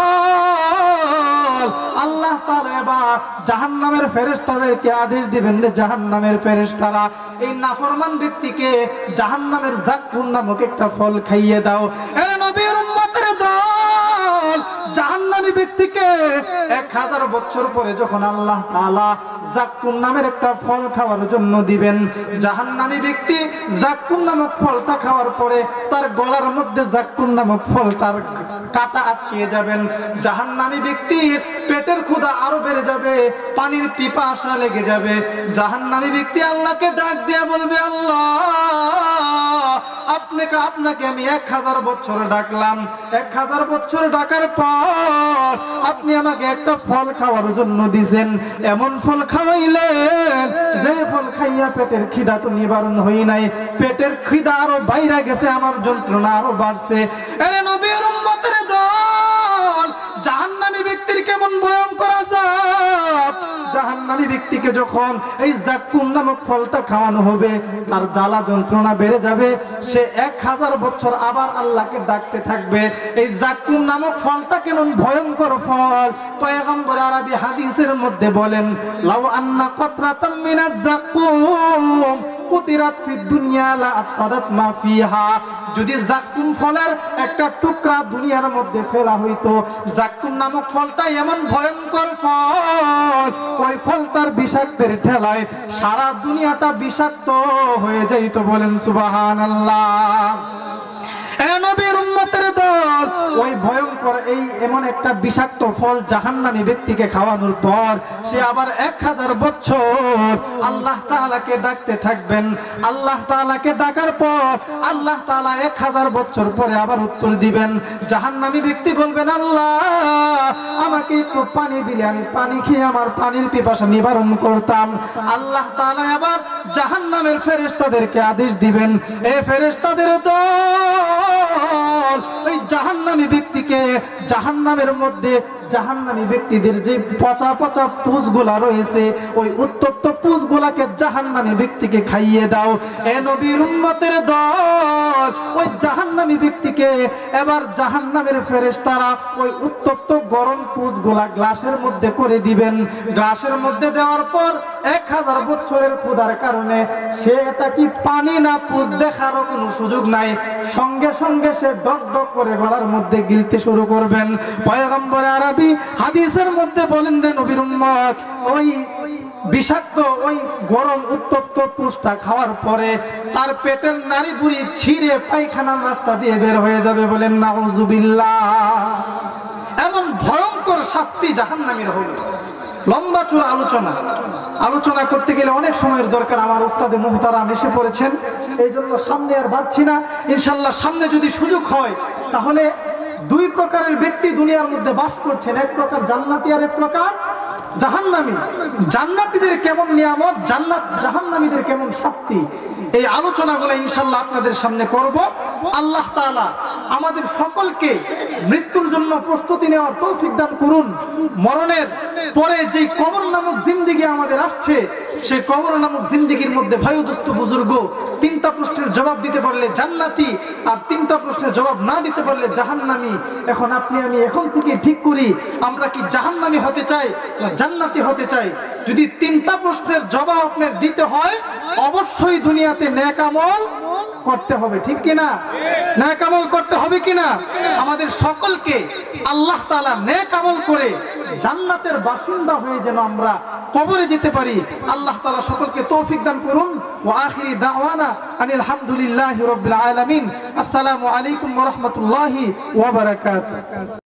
দল, আল্লাহ তাআলা এবার জাহান্নামের ফেরেশতাদেরকে আদেশ দিবেন, রে জাহান্নামের ফেরেশতারা এই নাফরমান ব্যক্তিকে জাহান্নামের যাক্কুম নামক একটা ফল খাইয়ে দাও। এরে নবীর উম্মতের দল, জাহান্নামী ব্যক্তিকে 1000 বছর পরে যখন আল্লাহ তাআলা যাক্কুম নামের একটা ফল খাওয়ার জন্য দিবেন, জাহান্নামী ব্যক্তি যাক্কুম নামক ফলটা খাওয়ার পরে তার গলার মধ্যে যাক্কুম নামক ফল তার কাটা আটকে যাবেন। জাহান্নামী ব্যক্তির পেটের ক্ষুধা আরো বেড়ে যাবে, পানির পিপাসা লেগে যাবে। জাহান্নামী ব্যক্তি আল্লাহকে ডাক দিয়ে বলবে, আল্লাহ আপনাকে আমি 1000 বছর ডাকলাম, 1000 বছর ডাকার পর আপনি আমাকে একটা ফল খাওয়ার জন্য দিয়েছেন, এমন ফল খাওয়াইলেন যে ফল খাইয়া পেটের খিদা তো নিবারণ হই নাই, পেটের খিদা আরো বাইরে গেছে, আমার যন্ত্রণা আরো বাড়ছে। আরে নবীর উম্মতের দল, জাহান্নামী ব্যক্তির কেমন ভয়ঙ্কর আযাব। জাহান্নামী ব্যক্তিকে যখন এই যাক্কুম নামক ফলটা খাওয়ানো হবে, তার জ্বালা যন্ত্রণা বেড়ে যাবে, সে 1000 বছর আবার আল্লাহকে ডাকতে থাকবে। এই যাক্কুম নামক ফলটা কেমন ভয়ঙ্কর ফল। পয়গম্বর আরবি হাদিসের মধ্যে বলেন, লাউ আন্না কতরাতাম মিনাজ যাক্কুম কুতিরাত ফিদ দুনিয়া লা আফসাদাত মা ফিহা, যদি যাক্কুম ফলের একটা টুকরা দুনিয়ার মধ্যে ফেলা হইতো, যাক্কুম নামক ফলটা এমন ভয়ঙ্কর ফল, ওই ফলটার বিষাক্তের ঠেলায় সারা দুনিয়াটা বিষাক্ত হয়ে যাইতো। বলেন সুবহানাল্লাহ। নবীর উম্মতের দল, ওই ভয়ঙ্কর এমন একটা বিষাক্ত ফল জাহান্নামী ব্যক্তিকে খাওয়ানোর পর সে আবার 1000 বছর আল্লাহ তাআলাকে ডাকতে থাকবেন। আল্লাহ তাআলাকে ডাকার পর আল্লাহ তাআলা 1000 বছর পরে আবার উত্তর দিবেন। জাহান্নামী ব্যক্তি বলবেন, আল্লাহ আমাকে একটু পানি দিলে আমি পানি খেয়ে আমার পানির পিপাসা নিবারণ করতাম। আল্লাহ তাআলা আবার জাহান্নামের ফেরেশতাদেরকে আদেশ দিবেন, এ ফেরেশতাদের দল, ওই জাহান্নামী ব্যক্তিকে জাহান্নামের মধ্যে জাহান্নামী ব্যক্তিদের যে পচা পচা পুঁজগুলা রয়েছে, ওই উত্তপ্ত পুঁজগুলাকে জাহান্নামী ব্যক্তিকে খাইয়ে দাও। এ নবীর উম্মতের দল, ওই জাহান্নামী ব্যক্তিকে এবার জাহান্নামের ফেরেশতারা ওই উত্তপ্ত গরম পুঁজগুলা গ্লাসের মধ্যে করে দিবেন। গ্লাসের মধ্যে দেওয়ার পর 1000 বছরের ক্ষুধার কারণে সে এটা কি পানি না পুঁজ দেখারও কোনো সুযোগ নাই, সঙ্গে সঙ্গে সে ডক ডক করে গলার মধ্যে গিলতে শুরু করবেন। পয়গম্বর আরবি হাদিসের মধ্যে বলেন, রে নবীর উম্মত, ওই বিষাক্ত ওই গরম উত্তপ্ত পুষ্টা খাওয়ার পরে তার পেটের নাড়ি বুড়ি ছিঁড়ে পায়খানার রাস্তা দিয়ে বের হয়ে যাবে। বলেন নাউজুবিল্লাহ। এমন ভয়ঙ্কর শাস্তি জাহান্নামীর হবে। লম্বা চূড়া আলোচনা করতে গেলে অনেক সময়ের দরকার। আমার উস্তাদে মুহতারাম এসে পড়েছেন, এই জন্য সামনে আর বাড়ছি না। ইনশাল্লাহ সামনে যদি সুযোগ হয় তাহলে 2 প্রকারের ব্যক্তি দুনিয়ার মধ্যে বাস করছেন, এক প্রকার জান্নাতি আর এক প্রকার জাহান্নামী। জান্নাতীদের কেমন নিয়ামত, জাহান্নামীদের কেমন শাস্তি, এই আলোচনাগুলো ইনশাআল্লাহ আপনাদের সামনে করব। আল্লাহ তাআলা আমাদের সকলকে মৃত্যুর জন্য প্রস্তুতি নেওয়ার তৌফিক দান করুন। মরণের পরে যে কবর নামক জিন্দেগি আমাদের আসছে, সেই কবর নামক জিন্দেগির মধ্যে ভাই দোস্ত বুজুর্গ 3টা প্রশ্নের জবাব দিতে পারলে জান্নাতি, আর 3টা প্রশ্নের জবাব না দিতে পারলে জাহান্নামী। পারিনি। এখন আপনি আমি এখন থেকে ঠিক করি, আমরা কি জাহান্নামী হতে চাই না জান্নাতি হতে চাই? যদি তিনটা প্রশ্নের জবাব আপনার দিতে হয়, অবশ্যই দুনিয়াতে নেক আমল করতে হবে, ঠিক কিনা? নেক আমল করতে হবে কিনা? আমাদের সকলকে আল্লাহ তাআলা নেক আমল করে জান্নাতের বাসিন্দা হয়ে যেন আমরা কবরে যেতে পারি। আল্লাহ তাআলা সকলকে তৌফিক দান করুন। ওয়া আখিরি দাওয়ানা আনিল হামদুলিল্লাহি রাব্বিল আলামিন। আসসালামু আলাইকুম ওয়া রাহমাতুল্লাহি ওয়া বারাকাতুহু।